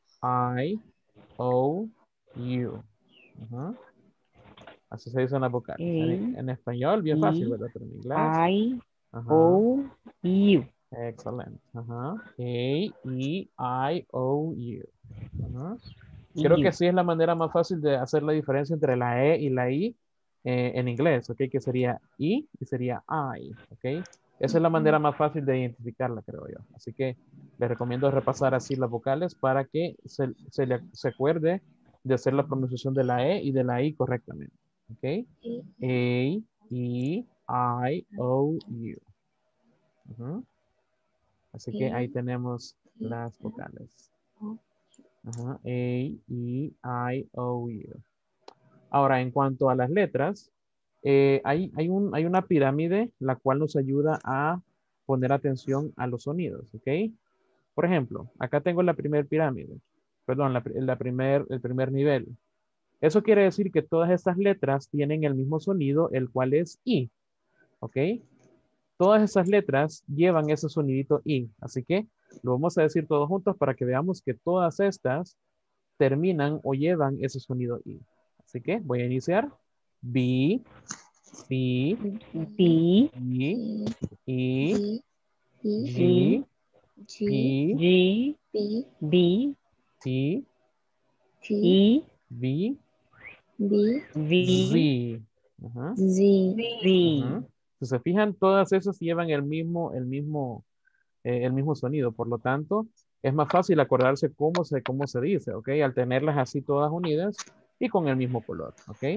Speaker 1: O, U. Ajá. Así se dicen las vocales. En español, bien fácil, ¿verdad? Pero en inglés.
Speaker 14: I.
Speaker 1: Ajá.
Speaker 14: O. U.
Speaker 1: Excelente. Ajá. A, E, I, O, U. Ajá. Creo que sí es la manera más fácil de hacer la diferencia entre la E y la I en inglés, ¿ok? Que sería I y sería I, ¿ok? Esa es la manera más fácil de identificarla, creo yo. Así que les recomiendo repasar así las vocales para que se acuerde de hacer la pronunciación de la E y de la I correctamente, ¿ok? A, E, I, O, U. Ajá. Así que ahí tenemos las vocales. Ajá. A, E, I, O, U. Ahora, en cuanto a las letras, hay una pirámide la cual nos ayuda a poner atención a los sonidos, ¿ok? Por ejemplo, acá tengo la primer pirámide, perdón, el primer nivel. Eso quiere decir que todas estas letras tienen el mismo sonido, el cual es I, ¿ok? Todas esas letras llevan ese sonidito I, así que lo vamos a decir todos juntos para que veamos que todas estas terminan o llevan ese sonido I. Así que voy a iniciar. B, C,
Speaker 14: B.
Speaker 1: E, E,
Speaker 14: G.
Speaker 1: G, P,
Speaker 14: G.
Speaker 4: B.
Speaker 14: B.
Speaker 1: T,
Speaker 4: T.
Speaker 14: E.
Speaker 1: V,
Speaker 4: B.
Speaker 14: V.
Speaker 1: Z. Ajá.
Speaker 4: Z.
Speaker 14: Z.
Speaker 1: Ajá. Si se fijan, todas esas llevan el mismo sonido. Por lo tanto, es más fácil acordarse cómo se dice, ¿ok? Al tenerlas así todas unidas y con el mismo color, ¿ok?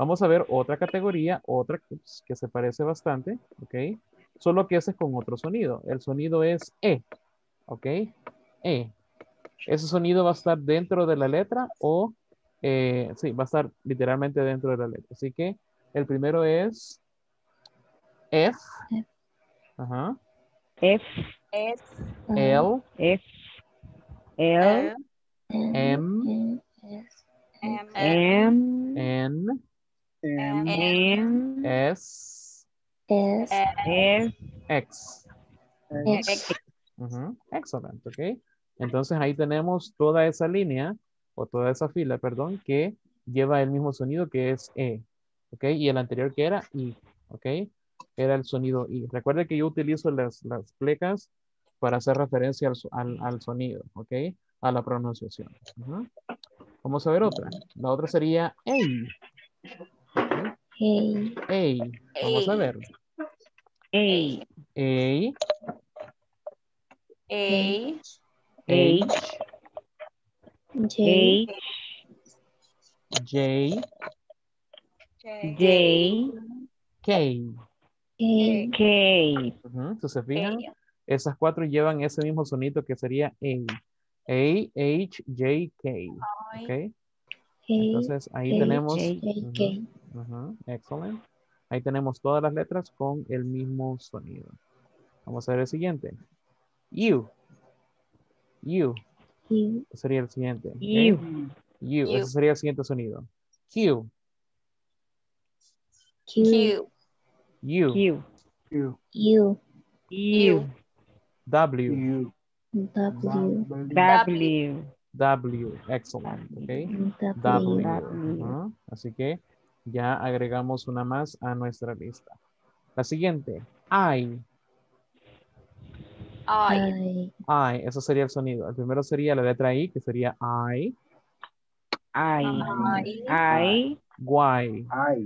Speaker 1: Vamos a ver otra categoría, otra que se parece bastante, ¿ok? Solo que ese es con otro sonido. El sonido es E, ¿ok? E. Ese sonido va a estar dentro de la letra o, sí, va a estar literalmente dentro de la letra. Así que el primero es F. Ajá.
Speaker 14: F,
Speaker 11: Es
Speaker 1: L.
Speaker 14: F, L,
Speaker 1: M.
Speaker 14: M,
Speaker 1: N.
Speaker 14: N,
Speaker 1: S.
Speaker 14: S,
Speaker 1: X. Ujú, excelente, ¿ok? Entonces ahí tenemos toda esa línea, o toda esa fila, perdón, que lleva el mismo sonido que es E, ¿ok? Y el anterior que era I, ¿ok? Era el sonido I. Recuerde que yo utilizo las plecas para hacer referencia al sonido, ¿ok? A la pronunciación. Ujú. Vamos a ver otra. La otra sería A. A. Vamos a ver.
Speaker 14: A,
Speaker 1: A.
Speaker 11: A,
Speaker 1: H.
Speaker 14: H,
Speaker 1: J.
Speaker 14: J,
Speaker 1: K.
Speaker 14: K,
Speaker 1: Ujú, si se fijan, esas cuatro llevan ese mismo sonido que sería A. A, H, J, K. ¿Ok? Entonces ahí tenemos. Ujú, ujú, excelente. Ahí tenemos todas las letras con el mismo sonido. Vamos a ver el siguiente. U. U. Ese sería el siguiente. ¿Ok? U. Ese sería el siguiente sonido. Q.
Speaker 11: Q,
Speaker 1: U.
Speaker 14: Q,
Speaker 4: U,
Speaker 14: U,
Speaker 1: W.
Speaker 14: W,
Speaker 1: W. Excellent. ¿Ok? W.
Speaker 14: W,
Speaker 1: Ujú. Así que ya agregamos una más a nuestra lista. La siguiente. I.
Speaker 11: I,
Speaker 1: I. Eso sería el sonido. El primero sería la letra I, que sería I.
Speaker 14: I,
Speaker 1: Y.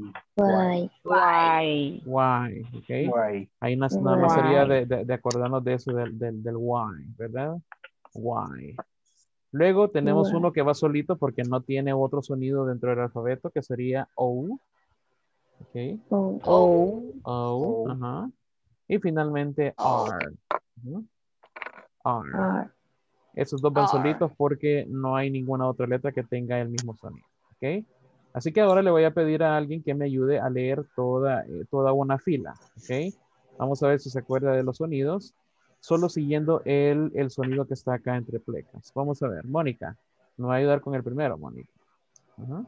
Speaker 14: Y,
Speaker 1: ¿Ok? Ahí nada más sería de acordarnos de eso del Y, ¿verdad? Y. Luego tenemos uno que va solito porque no tiene otro sonido dentro del alfabeto, que sería O. ¿Ok?
Speaker 14: O,
Speaker 1: O. Ajá. Y finalmente R. Ujú, R. Esos dos van solitos porque no hay ninguna otra letra que tenga el mismo sonido. ¿Ok? Así que ahora le voy a pedir a alguien que me ayude a leer toda una fila. ¿Ok? Vamos a ver si se acuerda de los sonidos. Solo siguiendo el sonido que está acá entre plecas. Vamos a ver. Mónica, me va a ayudar con el primero, Mónica. Ajá.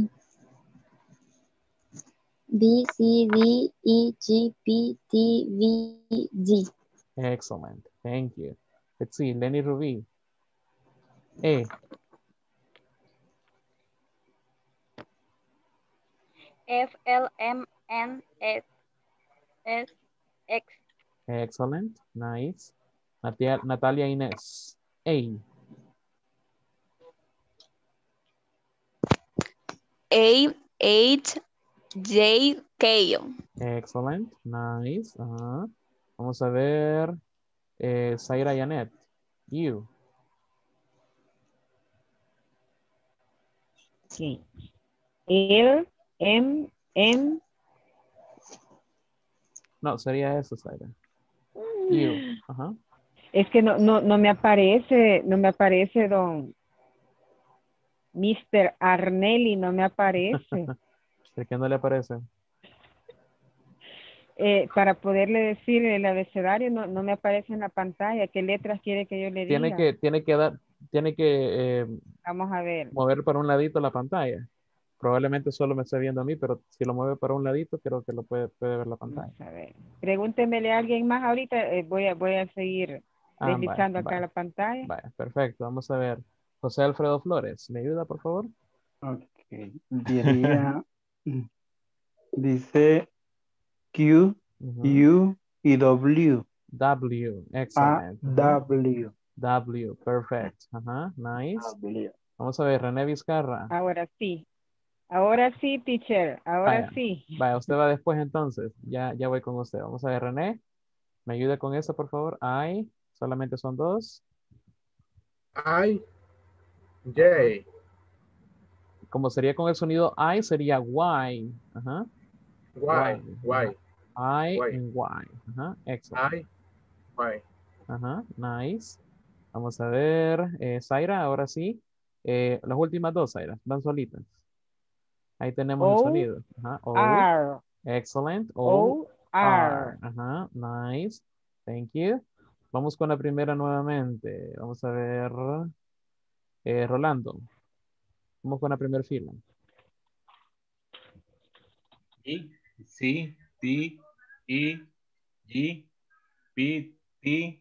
Speaker 4: B, C, D, E, G, P, T, V, G.
Speaker 1: Excellent. Thank you. Let's see. Lenny Rubí. E.
Speaker 11: F, L, M, N, S, X,
Speaker 1: Excellent. Nice. Natalia Inés. A.
Speaker 11: A, H, J, K.
Speaker 1: Excellent. Nice. Ajá. Vamos a ver. Zaira Yanet. U.
Speaker 14: okay. L, M, N,
Speaker 1: No, sería eso, Zaira. U. Ajá.
Speaker 14: es que no me aparece don Mr. Arnelli, no me aparece.
Speaker 1: ¿De qué no le aparece?
Speaker 14: Para poderle decir el abecedario no me aparece en la pantalla. ¿Qué letras quiere que yo le
Speaker 1: Tiene
Speaker 14: diga?
Speaker 1: que
Speaker 14: Vamos a ver.
Speaker 1: mover para un ladito la pantalla. Probablemente solo me esté viendo a mí, pero si lo mueve para un ladito, creo que lo puede ver la pantalla.
Speaker 14: Vamos a ver. Pregúntemele a alguien más ahorita. Voy a seguir deslizando acá la pantalla.
Speaker 1: Vaya, perfecto. Vamos a ver. José Alfredo Flores, ¿me ayuda, por favor?
Speaker 17: Ok. Diría, dice Q, U y W.
Speaker 1: W, excellent.
Speaker 17: W.
Speaker 1: W, perfect. Ajá, nice. Vamos a ver, René Vizcarra.
Speaker 14: Ahora sí, teacher. Ahora sí.
Speaker 1: Vaya, usted va después entonces. Ya voy con usted. Vamos a ver, René. ¿Me ayuda con eso, por favor? I, solamente son dos.
Speaker 13: I, J.
Speaker 1: como sería con el sonido I, sería Y. Ajá.
Speaker 13: Why.
Speaker 1: I and Y. Ajá. Excellent.
Speaker 13: Why.
Speaker 1: Ajá. Nice. Vamos a ver. Zaira, ahora sí. Las últimas dos, Zaira, van solitas. Ahí tenemos el sonido. Ajá. O.
Speaker 14: R.
Speaker 1: Excellent.
Speaker 14: O, R.
Speaker 1: Ajá. Nice. Thank you. Vamos con la primera nuevamente. Vamos a ver. Rolando. Vamos con la primera fila.
Speaker 18: E, C, D, E, G, P, T,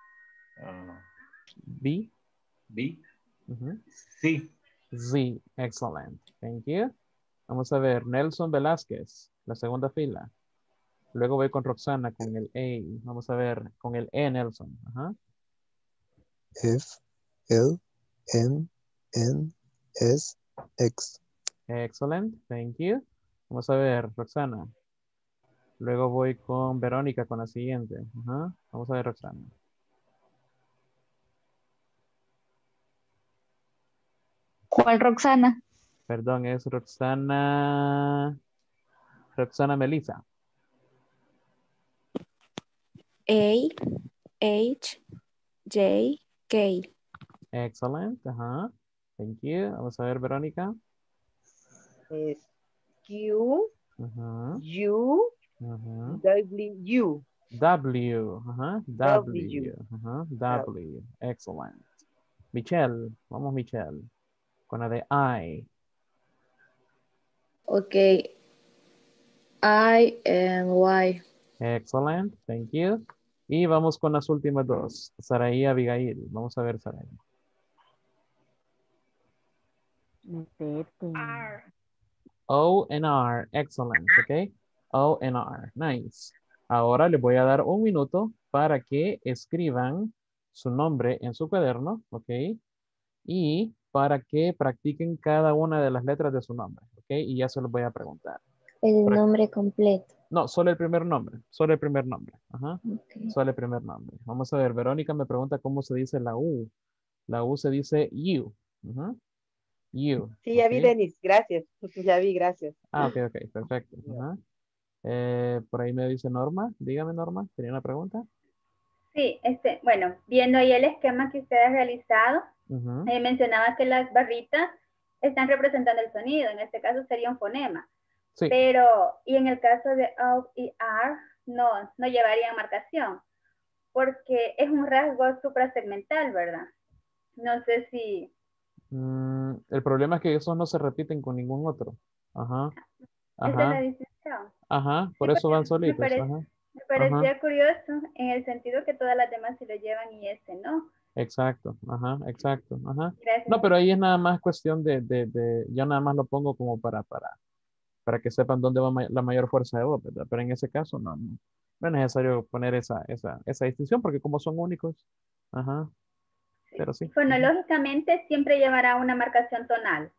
Speaker 1: B.
Speaker 18: B,
Speaker 1: Ujú.
Speaker 18: C.
Speaker 1: Z. Excellent. Thank you. Vamos a ver. Nelson Velázquez. La segunda fila. Luego voy con Roxana con el A. Vamos a ver con el E, Nelson. Ajá.
Speaker 8: F, L, N, S, X.
Speaker 1: Excellent. Thank you. Vamos a ver, Roxana. Luego voy con Verónica con la siguiente. Ajá. Vamos a ver, Roxana.
Speaker 19: ¿Cuál Roxana?
Speaker 1: Perdón, es Roxana. Roxana Melissa.
Speaker 10: A, H, J, K.
Speaker 1: Excellent. Ajá. Thank you. Vamos a ver, Verónica.
Speaker 9: Es Q,
Speaker 1: Ajá.
Speaker 9: U,
Speaker 1: Ajá.
Speaker 9: W.
Speaker 1: W. Ajá. W.
Speaker 9: W.
Speaker 1: Ajá. W. Excellent. Michelle. Vamos, Michelle. Con la de I.
Speaker 2: Ok. I and Y.
Speaker 1: Excellent. Thank you. Y vamos con las últimas dos. Saraí y Abigail. Vamos a ver, Saraí.
Speaker 14: R.
Speaker 1: O and R. Excellent. Ok. O and R. Nice. Ahora les voy a dar un minuto para que escriban su nombre en su cuaderno. Ok. Y para que practiquen cada una de las letras de su nombre. Ok. Y ya se los voy a preguntar.
Speaker 4: El nombre completo.
Speaker 1: No, solo el primer nombre. Solo el primer nombre. Ajá.
Speaker 4: Okay.
Speaker 1: Solo el primer nombre. Vamos a ver. Verónica me pregunta cómo se dice la U. La U se dice you. Ajá. You.
Speaker 9: Sí, ya vi,
Speaker 1: Ok.
Speaker 9: Denis. Gracias. Ya vi, gracias.
Speaker 1: Ah, ok, ok. Perfecto. Ajá. Por ahí me dice Norma. Dígame, Norma. ¿Tenía una pregunta?
Speaker 5: Sí, bueno, viendo ahí el esquema que usted ha realizado,
Speaker 1: Ujú.
Speaker 5: mencionaba que las barritas están representando el sonido, en este caso sería un fonema.
Speaker 1: Sí.
Speaker 5: Pero, y en el caso de O y R, no llevarían marcación, porque es un rasgo suprasegmental, ¿verdad? No sé si...
Speaker 1: El problema es que esos no se repiten con ningún otro. Ajá.
Speaker 5: Esa es la
Speaker 1: Ajá.
Speaker 5: distinción.
Speaker 1: Ajá. Por
Speaker 5: Sí,
Speaker 1: eso van
Speaker 5: me,
Speaker 1: solitos. Ajá.
Speaker 5: me parecía
Speaker 1: Ajá.
Speaker 5: curioso en el sentido que todas las demás sí lo llevan y este no.
Speaker 1: Exacto. Ajá. Exacto. Ajá.
Speaker 5: Gracias.
Speaker 1: No, pero ahí es nada más cuestión yo nada más lo pongo como para que sepan dónde va la mayor fuerza de voz, ¿verdad? Pero en ese caso no es necesario poner esa distinción porque como son únicos. Ajá. Pero sí.
Speaker 5: Fonológicamente siempre llevará una marcación tonal.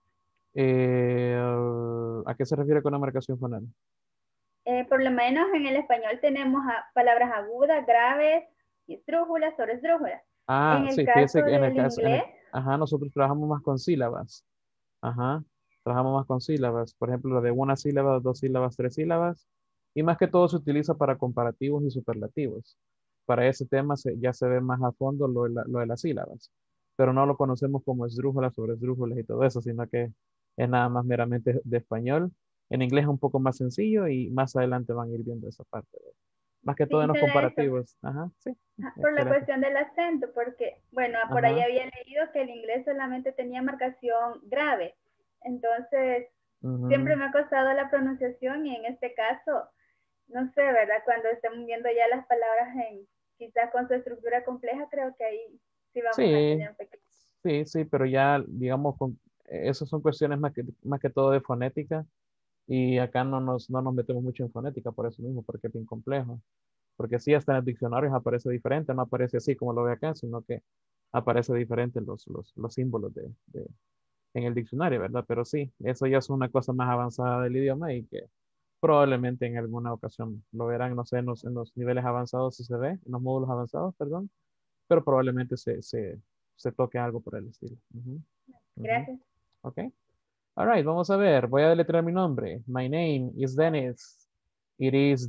Speaker 1: ¿A qué se refiere con la marcación fonal?
Speaker 5: Por lo menos en el español tenemos palabras agudas, graves, esdrújulas, sobresdrújulas.
Speaker 1: Ah,
Speaker 5: En el
Speaker 1: sí,
Speaker 5: caso
Speaker 1: fíjese que
Speaker 5: del inglés.
Speaker 1: ajá, nosotros trabajamos más con sílabas. Ajá, trabajamos más con sílabas. Por ejemplo, lo de una sílaba, dos sílabas, tres sílabas. Y más que todo se utiliza para comparativos y superlativos. Para ese tema ya se ve más a fondo lo de las sílabas. Pero no lo conocemos como esdrújulas, sobresdrújulas y todo eso, sino que es nada más meramente de español. En inglés es un poco más sencillo y más adelante van a ir viendo esa parte. Más que todo en los comparativos. Ajá, sí.
Speaker 5: Por la
Speaker 1: Excelente.
Speaker 5: cuestión del acento, porque, bueno, por ahí
Speaker 1: Ajá.
Speaker 5: había leído que el inglés solamente tenía marcación grave. Entonces,
Speaker 1: Ujú.
Speaker 5: siempre me ha costado la pronunciación y en este caso, no sé, ¿verdad? Cuando estemos viendo ya las palabras quizás con su estructura compleja, creo que ahí sí vamos a
Speaker 1: Sí,
Speaker 5: tener pequeños.
Speaker 1: sí, pero ya, digamos, esas son cuestiones más que todo de fonética y acá no nos metemos mucho en fonética por eso mismo, porque es bien complejo. Porque sí, hasta en los diccionarios aparece diferente, no aparece así como lo ve acá, sino que aparece diferente los símbolos en el diccionario, ¿verdad? Pero sí, eso ya es una cosa más avanzada del idioma y que probablemente en alguna ocasión lo verán, no sé, en los niveles avanzados si se ve, en los módulos avanzados, perdón, pero probablemente se toque algo por el estilo. Ujú, ujú.
Speaker 5: Gracias.
Speaker 1: Ok. All right, vamos a ver. Voy a deletrear mi nombre. My name is Dennis. It is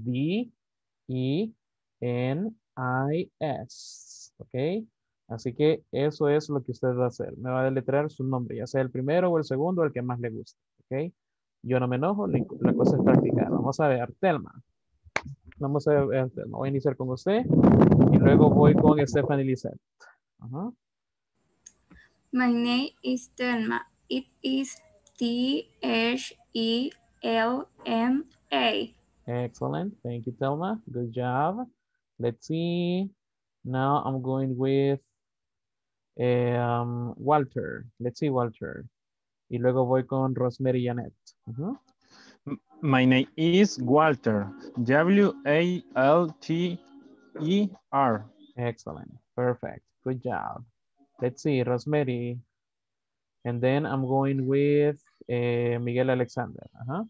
Speaker 1: D-E-N-I-S. ¿Ok? Así que eso es lo que usted va a hacer. Me va a deletrear su nombre, ya sea el primero o el segundo, el que más le guste. ¿Ok? Yo no me enojo, la cosa es practicar. Vamos a ver, Telma. Vamos a ver, Telma. Voy a iniciar con usted y luego voy con Stephanie Lizette.
Speaker 3: My name is Telma. It is T-H-E-L-M-A.
Speaker 1: Excellent. Thank you, Telma. Good job. Let's see. Now I'm going with Walter. Let's see, Walter. Y luego voy con Rosemary Janet.
Speaker 18: My name is Walter. W-A-L-T-E-R.
Speaker 1: Excellent. Perfect. Good job. Let's see, Rosemary. And then I'm going with Miguel Alexander.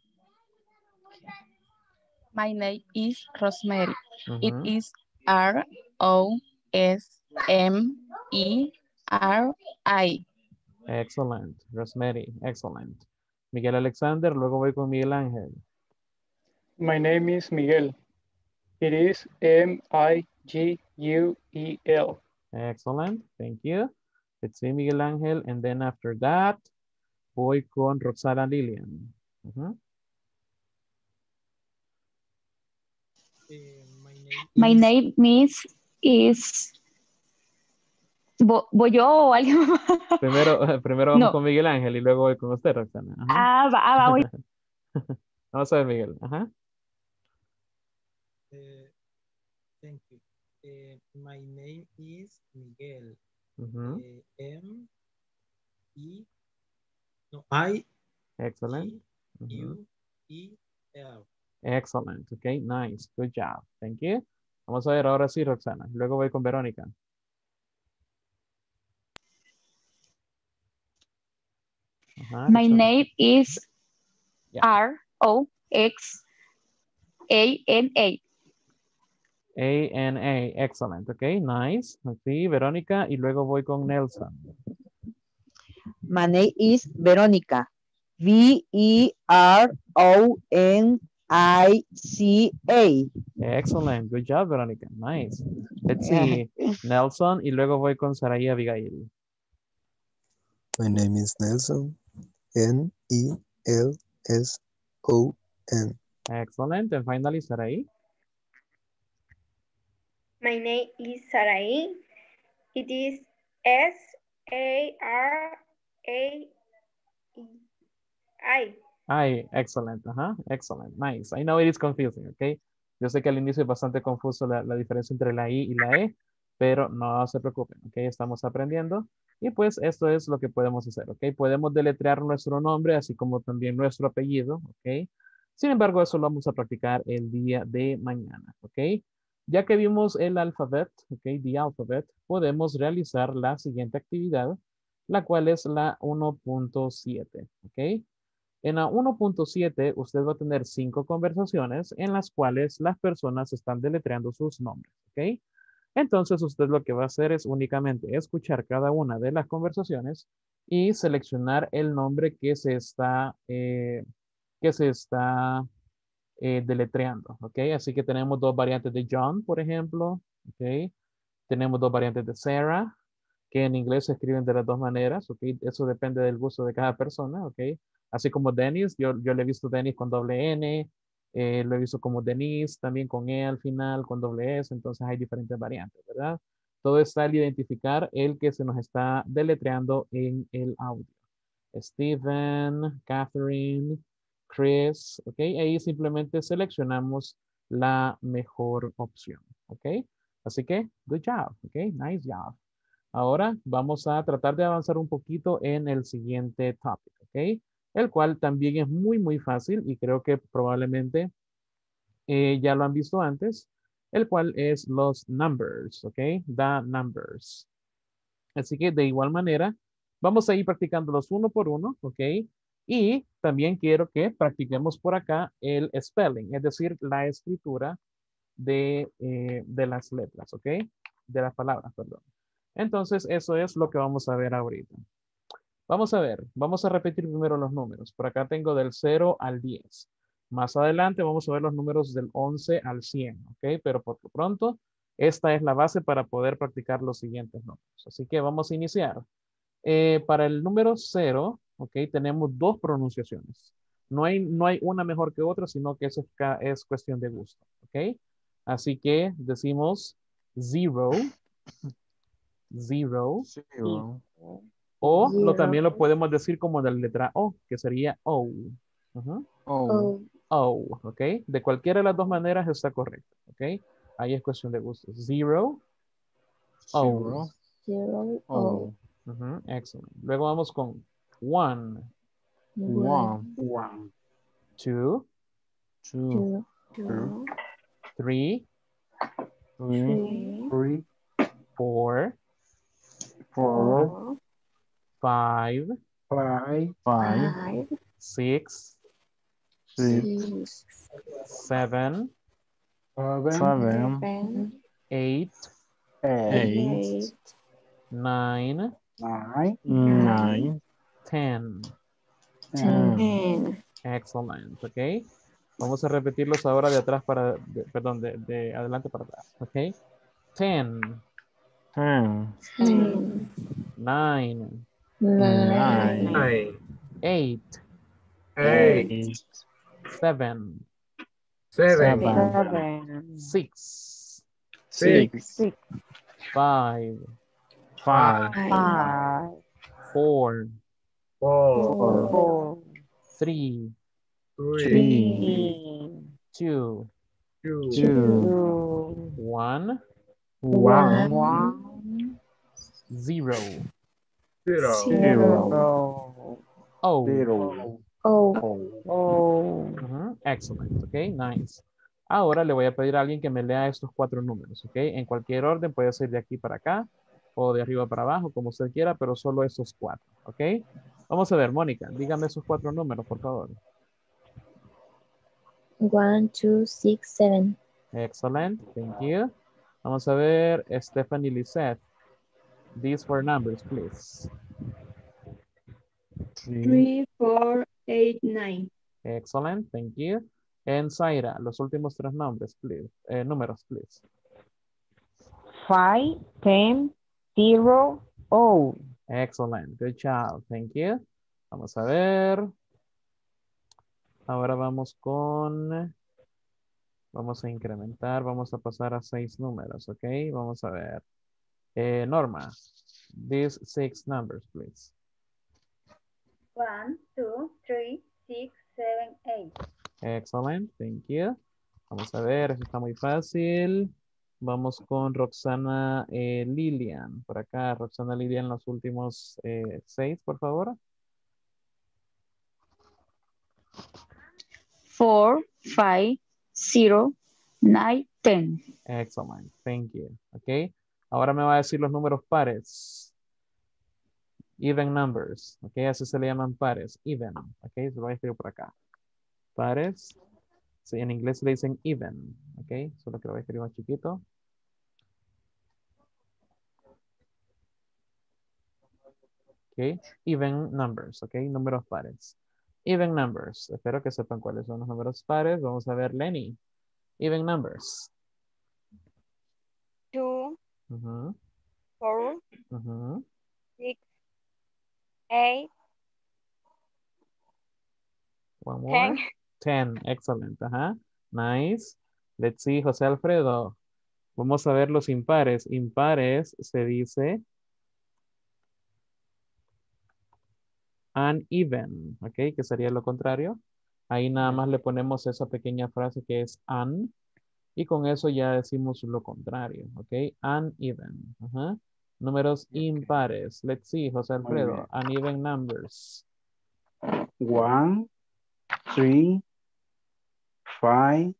Speaker 15: My name is Rosemary. It is R-O-S-M-E-R-I.
Speaker 1: Excellent. Rosemary. Excellent. Miguel Alexander. Luego voy con Miguel Ángel.
Speaker 16: My name is Miguel. It is M-I-G-U-E-L.
Speaker 1: Excellent. Thank you. Let's see Miguel Ángel. And then after that, voy con Roxana Lillian.
Speaker 19: My name is ¿Voy yo o alguien más?
Speaker 1: Primero vamos con Miguel Ángel y luego voy con usted, Roxana.
Speaker 19: Va.
Speaker 1: Vamos a ver, Miguel.
Speaker 12: Thank you. My name is Miguel. I.
Speaker 1: Excellent.
Speaker 12: U-E-L.
Speaker 1: Excellent. Okay, nice. Good job. Thank you. Vamos a ver ahora sí, Roxana. Luego voy con Verónica.
Speaker 19: My name is R-O-X-A-N-A.
Speaker 1: A-N-A. Excellent. Okay, nice. Sí, Verónica. Y luego voy con Nelson.
Speaker 9: My name is Verónica. V-E-R-O-N-I-C-A.
Speaker 1: Excellent. Good job, Verónica. Nice. Let's see. Nelson. Y luego voy con Saraí Abigail.
Speaker 8: My name is Nelson. N-E-L-S-O-N.
Speaker 1: Excellent. And finally, Saraí.
Speaker 2: My name is Saraí. It is S-A-R-A-I.
Speaker 1: Excellent. Excellent. Nice. I know it is confusing, okay? Yo sé que al inicio es bastante confuso la diferencia entre la I y la E, pero no se preocupen, ok, estamos aprendiendo. Y pues esto es lo que podemos hacer, ok. Podemos deletrear nuestro nombre, así como también nuestro apellido, ok. Sin embargo, eso lo vamos a practicar el día de mañana, ok. Ya que vimos el alfabeto, ok, the alphabet, podemos realizar la siguiente actividad, la cual es la 1.7, ok. En la 1.7 usted va a tener 5 conversaciones en las cuales las personas están deletreando sus nombres, ¿ok? Entonces usted lo que va a hacer es únicamente escuchar cada una de las conversaciones y seleccionar el nombre que se está deletreando, ¿ok? Así que tenemos 2 variantes de John, por ejemplo, ¿ok? Tenemos 2 variantes de Sarah, que en inglés se escriben de las 2 maneras, ¿ok? Eso depende del gusto de cada persona, ¿ok? Así como Dennis, yo le he visto Dennis con doble N, lo he visto como Denise, también con E al final, con doble S, entonces hay diferentes variantes, ¿verdad? Todo está al identificar el que se nos está deletreando en el audio. Steven, Catherine, Chris, ¿ok? Ahí simplemente seleccionamos la mejor opción, ¿ok? Así que, good job, ¿ok? Nice job. Ahora vamos a tratar de avanzar un poquito en el siguiente topic, ¿ok? El cual también es muy fácil y creo que probablemente ya lo han visto antes, el cual es los numbers, ¿ok? The numbers. Así que de igual manera, vamos a ir practicándolos uno por uno, ¿ok? Y también quiero que practiquemos por acá el spelling, es decir, la escritura de las letras, ¿ok? De las palabras, perdón. Entonces, eso es lo que vamos a ver ahorita. Vamos a ver, vamos a repetir primero los números. Por acá tengo del 0 al 10. Más adelante vamos a ver los números del 11 al 100, ¿ok? Pero por lo pronto, esta es la base para poder practicar los siguientes números. Así que vamos a iniciar. Para el número 0, ¿ok? Tenemos dos pronunciaciones. No hay una mejor que otra, sino que eso es cuestión de gusto, ¿ok? Así que decimos 0, 0, o también lo podemos decir como de la letra O, que sería O. O, ¿ok? De cualquiera de las dos maneras está correcto, ¿ok? Ahí es cuestión de gusto. 0, O.
Speaker 4: 0, O.
Speaker 1: Excellent. Luego vamos con 1.
Speaker 4: 1.
Speaker 1: 2.
Speaker 4: 2.
Speaker 1: 3. 4. 5. 6. 7. 8. 9. 10. Excellent, ok. Vamos a repetirlos ahora de atrás para, perdón, de adelante para atrás, ok. 10. 9. 8. 7. 6. 5. 4. 3. 2. 1. 0. Excellent, ok, nice. Ahora le voy a pedir a alguien que me lea estos 4 números, ok, en cualquier orden, puede ser de aquí para acá o de arriba para abajo, como usted quiera, pero solo esos 4, ok. Vamos a ver, Mónica, dígame esos 4 números, por favor.
Speaker 4: 1, 2, 6, 7.
Speaker 1: Excellent, thank you. Vamos a ver, Stephanie Lisette. These 4 numbers, please.
Speaker 15: 3, 4, 8, 9.
Speaker 1: Excellent, thank you. And Zaira, los últimos 3 nombres, please. Números, please.
Speaker 14: 5, 10, 0, O.
Speaker 1: Excellent, good job, thank you. Vamos a ver. Ahora vamos a incrementar, vamos a pasar a 6 números, ok. Vamos a ver. Norma, these 6 numbers, please.
Speaker 5: 1, 2, 3, 6, 7, 8.
Speaker 1: Excellent, thank you. Vamos a ver, esto está muy fácil. Vamos con Roxana Lilian. Por acá, Roxana Lilian, los últimos 6, por favor.
Speaker 19: 4, 5, 0, 9, 10.
Speaker 1: Excellent, thank you. Ok, ahora me va a decir los números pares. Even numbers, ok, así se le llaman pares, even, ok, se lo voy a escribir por acá. Pares, sí, en inglés le dicen even, ok, solo que lo voy a escribir más chiquito. Ok, even numbers, ok, números pares. Even numbers, espero que sepan cuáles son los números pares. Vamos a ver, Lenny. Even numbers.
Speaker 20: 2, 4, 6, 8,
Speaker 1: One more. 10. Excellent. Nice. Let's see, José Alfredo. Vamos a ver los impares. Impares se dice uneven, ¿ok? Que sería lo contrario. Ahí nada más le ponemos esa pequeña frase que es un. Y con eso ya decimos lo contrario, ¿ok? Uneven. Números impares. Let's see, José Alfredo. Uneven numbers.
Speaker 17: 1, 3, 5,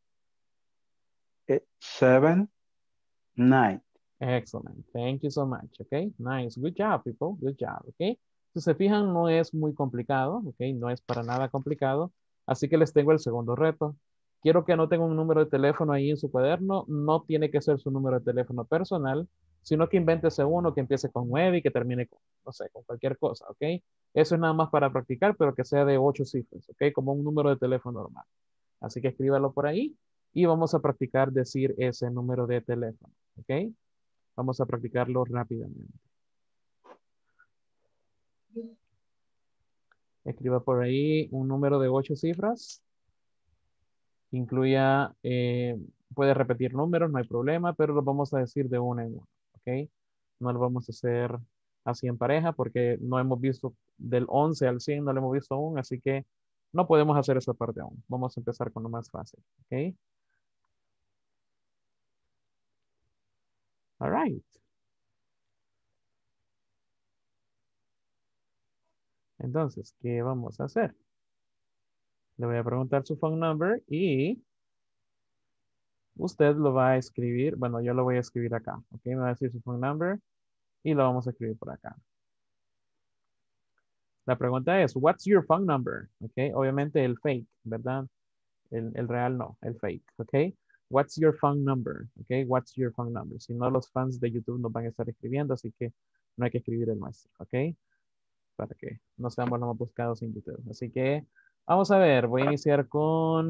Speaker 17: 7, 9.
Speaker 1: Excellent. Thank you so much. Okay. Nice. Good job, people. Good job. Okay. Si se fijan, no es muy complicado. Okay. No es para nada complicado. Así que les tengo el segundo reto. Quiero que anoten un número de teléfono ahí en su cuaderno. No tiene que ser su número de teléfono personal, sino que invéntese uno que empiece con 9 y que termine con, no sé, con cualquier cosa. Ok. Eso es nada más para practicar, pero que sea de 8 cifras, ¿ok? Como un número de teléfono normal. Así que escríbalo por ahí y vamos a practicar decir ese número de teléfono, ¿ok? Vamos a practicarlo rápidamente. Escriba por ahí un número de 8 cifras. Incluya, puede repetir números, no hay problema, pero los vamos a decir de uno en uno, ¿ok? No lo vamos a hacer así en pareja porque no hemos visto del 11 al 100, no lo hemos visto aún, así que no podemos hacer esa parte aún. Vamos a empezar con lo más fácil, ¿ok? All right. Entonces, ¿qué vamos a hacer? Le voy a preguntar su phone number y usted lo va a escribir. Bueno, yo lo voy a escribir acá, ¿ok? Me va a decir su phone number y lo vamos a escribir por acá. La pregunta es, what's your phone number? ¿Ok? Obviamente el fake, ¿verdad? El real no, el fake, ¿ok? What's your phone number? ¿Ok? What's your phone number? Si no, los fans de YouTube nos van a estar escribiendo, así que no hay que escribir el nuestro, ¿ok? Para que no seamos los más buscados en YouTube. Así que vamos a ver, voy a iniciar con...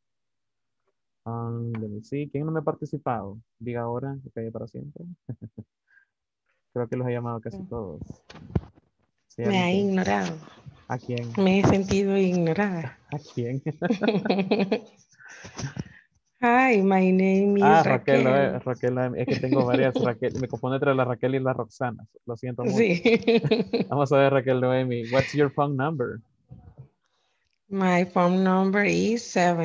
Speaker 1: let me see. ¿Quién no me ha participado? Diga ahora, que calle para siempre. Creo que los he llamado casi todos. Sí,
Speaker 21: Me ha
Speaker 1: alguien que-
Speaker 21: ignorado.
Speaker 1: ¿A quién?
Speaker 21: Me he sentido ignorada.
Speaker 1: ¿A quién?
Speaker 21: Hi, my name
Speaker 1: Ah,
Speaker 21: is
Speaker 1: Raquel,
Speaker 21: Raquel.
Speaker 1: Raquel, es que tengo varias Raquel. Me confundo entre la Raquel y la Roxana. Lo siento mucho.
Speaker 21: Sí.
Speaker 1: Vamos a ver, Raquel Noemi. What's your phone number?
Speaker 21: My phone number is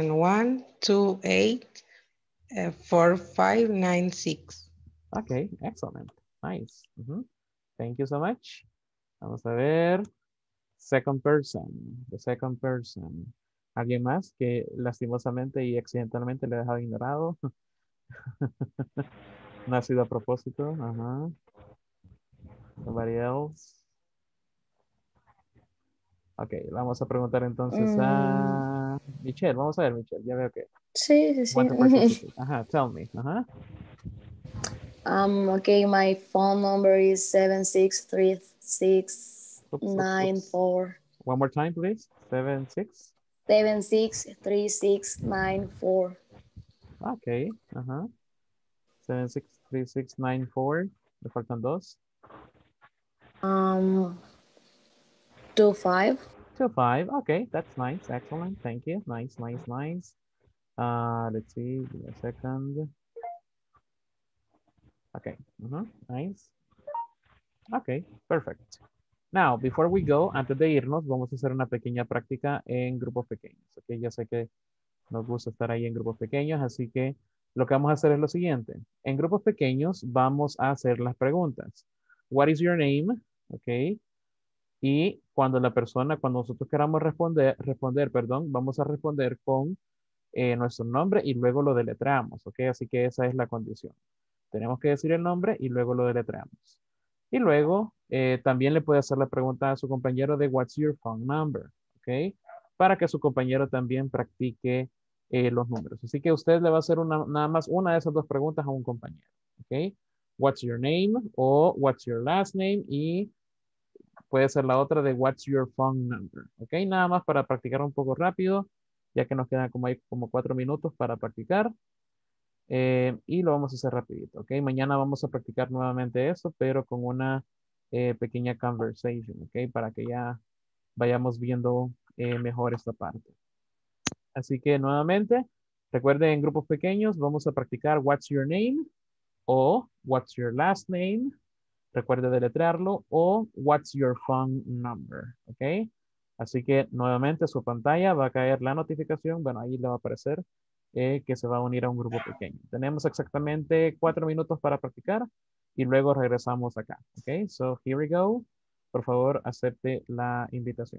Speaker 21: 7128-4596.
Speaker 1: Okay, excellent. Nice. Thank you so much. Vamos a ver. Second person. The second person. ¿Alguien más que lastimosamente y accidentalmente le ha dejado ignorado? No ha sido a propósito. Ajá. Nobody else. Ok, vamos a preguntar entonces a Michelle. Vamos a ver, Michelle. Ya veo que
Speaker 7: Sí, sí, sí.
Speaker 1: want to participate. Ajá, tell me. Ajá.
Speaker 7: Okay, my phone number is 763694.
Speaker 1: One more time, please. 76.
Speaker 7: 763694.
Speaker 1: Ok, ajá. 763694. Me faltan dos.
Speaker 7: 25.
Speaker 1: 25. Okay, that's nice. Excellent. Thank you. Nice, nice, nice. Let's see. Give me a second. Okay. Nice. Okay, perfect. Now, before we go, antes de irnos, vamos a hacer una pequeña práctica en grupos pequeños. Ok, ya sé que nos gusta estar ahí en grupos pequeños, así que lo que vamos a hacer es lo siguiente. En grupos pequeños vamos a hacer las preguntas. What is your name? Ok. Y cuando cuando nosotros queramos responder, perdón, vamos a responder con nuestro nombre y luego lo deletreamos, ¿ok? Así que esa es la condición. Tenemos que decir el nombre y luego lo deletreamos. Y luego también le puede hacer la pregunta a su compañero de what's your phone number, ¿ok? Para que su compañero también practique los números. Así que usted le va a hacer nada más una de esas dos preguntas a un compañero, ¿ok? What's your name o what's your last name y puede ser la otra de what's your phone number, ¿ok? Nada más para practicar un poco rápido, ya que nos quedan como 4 minutos para practicar. Y lo vamos a hacer rapidito, ¿ok? Mañana vamos a practicar nuevamente eso, pero con una pequeña conversation, ¿ok? Para que ya vayamos viendo mejor esta parte. Así que nuevamente, recuerden en grupos pequeños, vamos a practicar what's your name o what's your last name. Recuerde deletrearlo o what's your phone number, ¿ok? Así que nuevamente su pantalla va a caer la notificación, bueno, ahí le va a aparecer que se va a unir a un grupo pequeño. Tenemos exactamente 4 minutos para practicar y luego regresamos acá, ¿ok? So here we go. Por favor, acepte la invitación.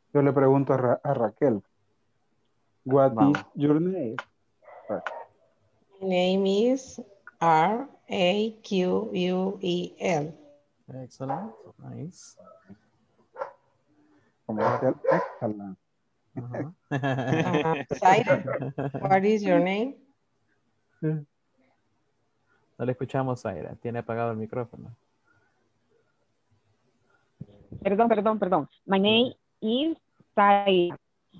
Speaker 17: Yo le pregunto a Raquel. What is your name?
Speaker 21: My name is Raquel.
Speaker 1: Excellent. Nice.
Speaker 17: Como excellent.
Speaker 21: Zaira, what is your name?
Speaker 1: No le escuchamos, Zaira. Tiene apagado el micrófono.
Speaker 14: Perdón. My name is Zaira.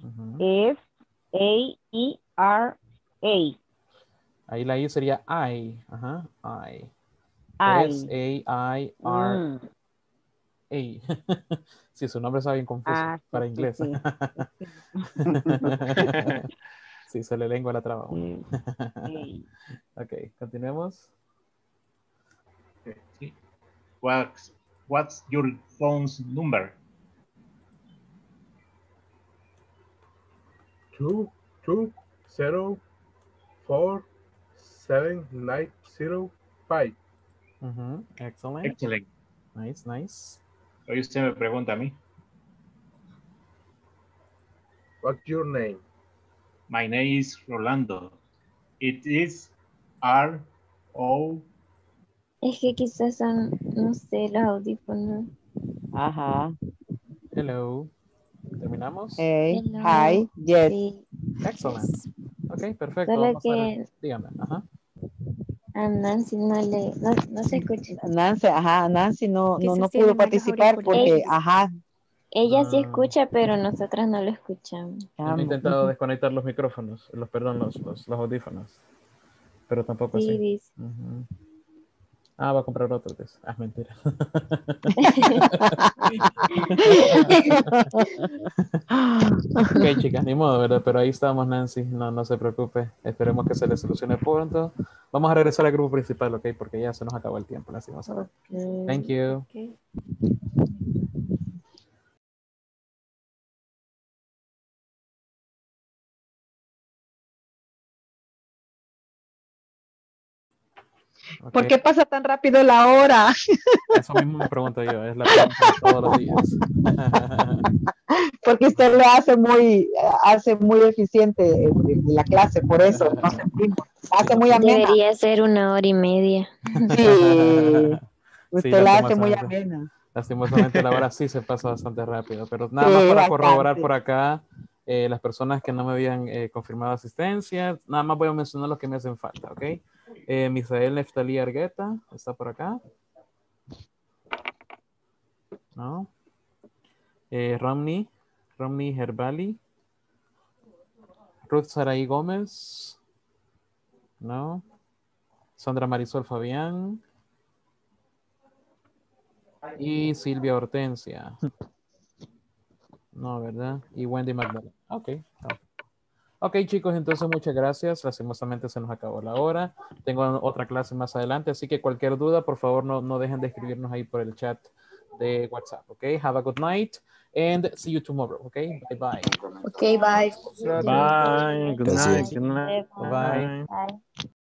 Speaker 14: S-A-I-R-A.
Speaker 1: Ahí la I sería I. Ajá, I. S-A-I-R-A. Sí, su nombre está bien confuso para inglés. Sí, se le lengua la traba. Ok, continuemos.
Speaker 6: Sí. What's your phone's number?
Speaker 13: 2204790
Speaker 1: Excellent.
Speaker 6: Excellent.
Speaker 1: Nice.
Speaker 6: Hoy usted me pregunta a mí.
Speaker 13: What's your name?
Speaker 6: My name is Rolando. It is R-O.
Speaker 4: Es que quizás son, no sé, los audífonos.
Speaker 9: Ajá.
Speaker 1: Hello. ¿Terminamos?
Speaker 9: Hey,
Speaker 4: Hello.
Speaker 9: hi, yes.
Speaker 4: Sí.
Speaker 1: Excellent. Ok, perfecto.
Speaker 4: Solo
Speaker 1: Vamos
Speaker 4: que
Speaker 1: dígame. Ajá.
Speaker 4: a Nancy no se escucha.
Speaker 9: Nancy no
Speaker 10: Quizás
Speaker 9: pudo
Speaker 10: tiene malos
Speaker 9: participar porque,
Speaker 10: auriculares.
Speaker 4: Ella sí escucha, pero nosotras no lo escuchamos.
Speaker 1: He intentado desconectar los micrófonos, los audífonos, pero tampoco
Speaker 4: Sí,
Speaker 1: así.
Speaker 4: dice.
Speaker 1: Va a comprar otro. Mentira. Ok, chicas, ni modo, ¿verdad? Pero ahí estamos, Nancy. No se preocupe. Esperemos que se le solucione pronto. Vamos a regresar al grupo principal, ¿ok? Porque ya se nos acabó el tiempo, lastimosamente. Thank you.
Speaker 10: Okay.
Speaker 9: ¿Por qué pasa tan rápido la hora?
Speaker 1: Eso mismo me pregunto yo, es la pregunta de todos los días.
Speaker 9: Porque usted lo hace muy eficiente la clase, por eso no sentimos. Hace muy amena.
Speaker 4: Debería ser 1 hora y media.
Speaker 9: Sí, usted
Speaker 1: Sí,
Speaker 9: la hace muy amena.
Speaker 1: Lastimosamente la hora sí se pasa bastante rápido, pero nada más para corroborar por acá, las personas que no me habían confirmado asistencia, nada más voy a mencionar los que me hacen falta, ¿ok? Misael Neftalí Argueta, está por acá. ¿No? Romney Herbali. Ruth Saraí Gómez. ¿No? Sandra Marisol Fabián. Y Silvia Hortensia. No, ¿verdad? Y Wendy Magdalena. Ok. Ok, chicos, entonces muchas gracias. Lastimosamente se nos acabó la hora. Tengo otra clase más adelante, así que cualquier duda, por favor, no dejen de escribirnos ahí por el chat de WhatsApp. Ok, have a good night and see you tomorrow. Ok, bye bye.
Speaker 4: Ok, bye.
Speaker 18: Bye. Good night.
Speaker 8: Gracias.
Speaker 18: Good night.
Speaker 1: Bye.
Speaker 4: Bye.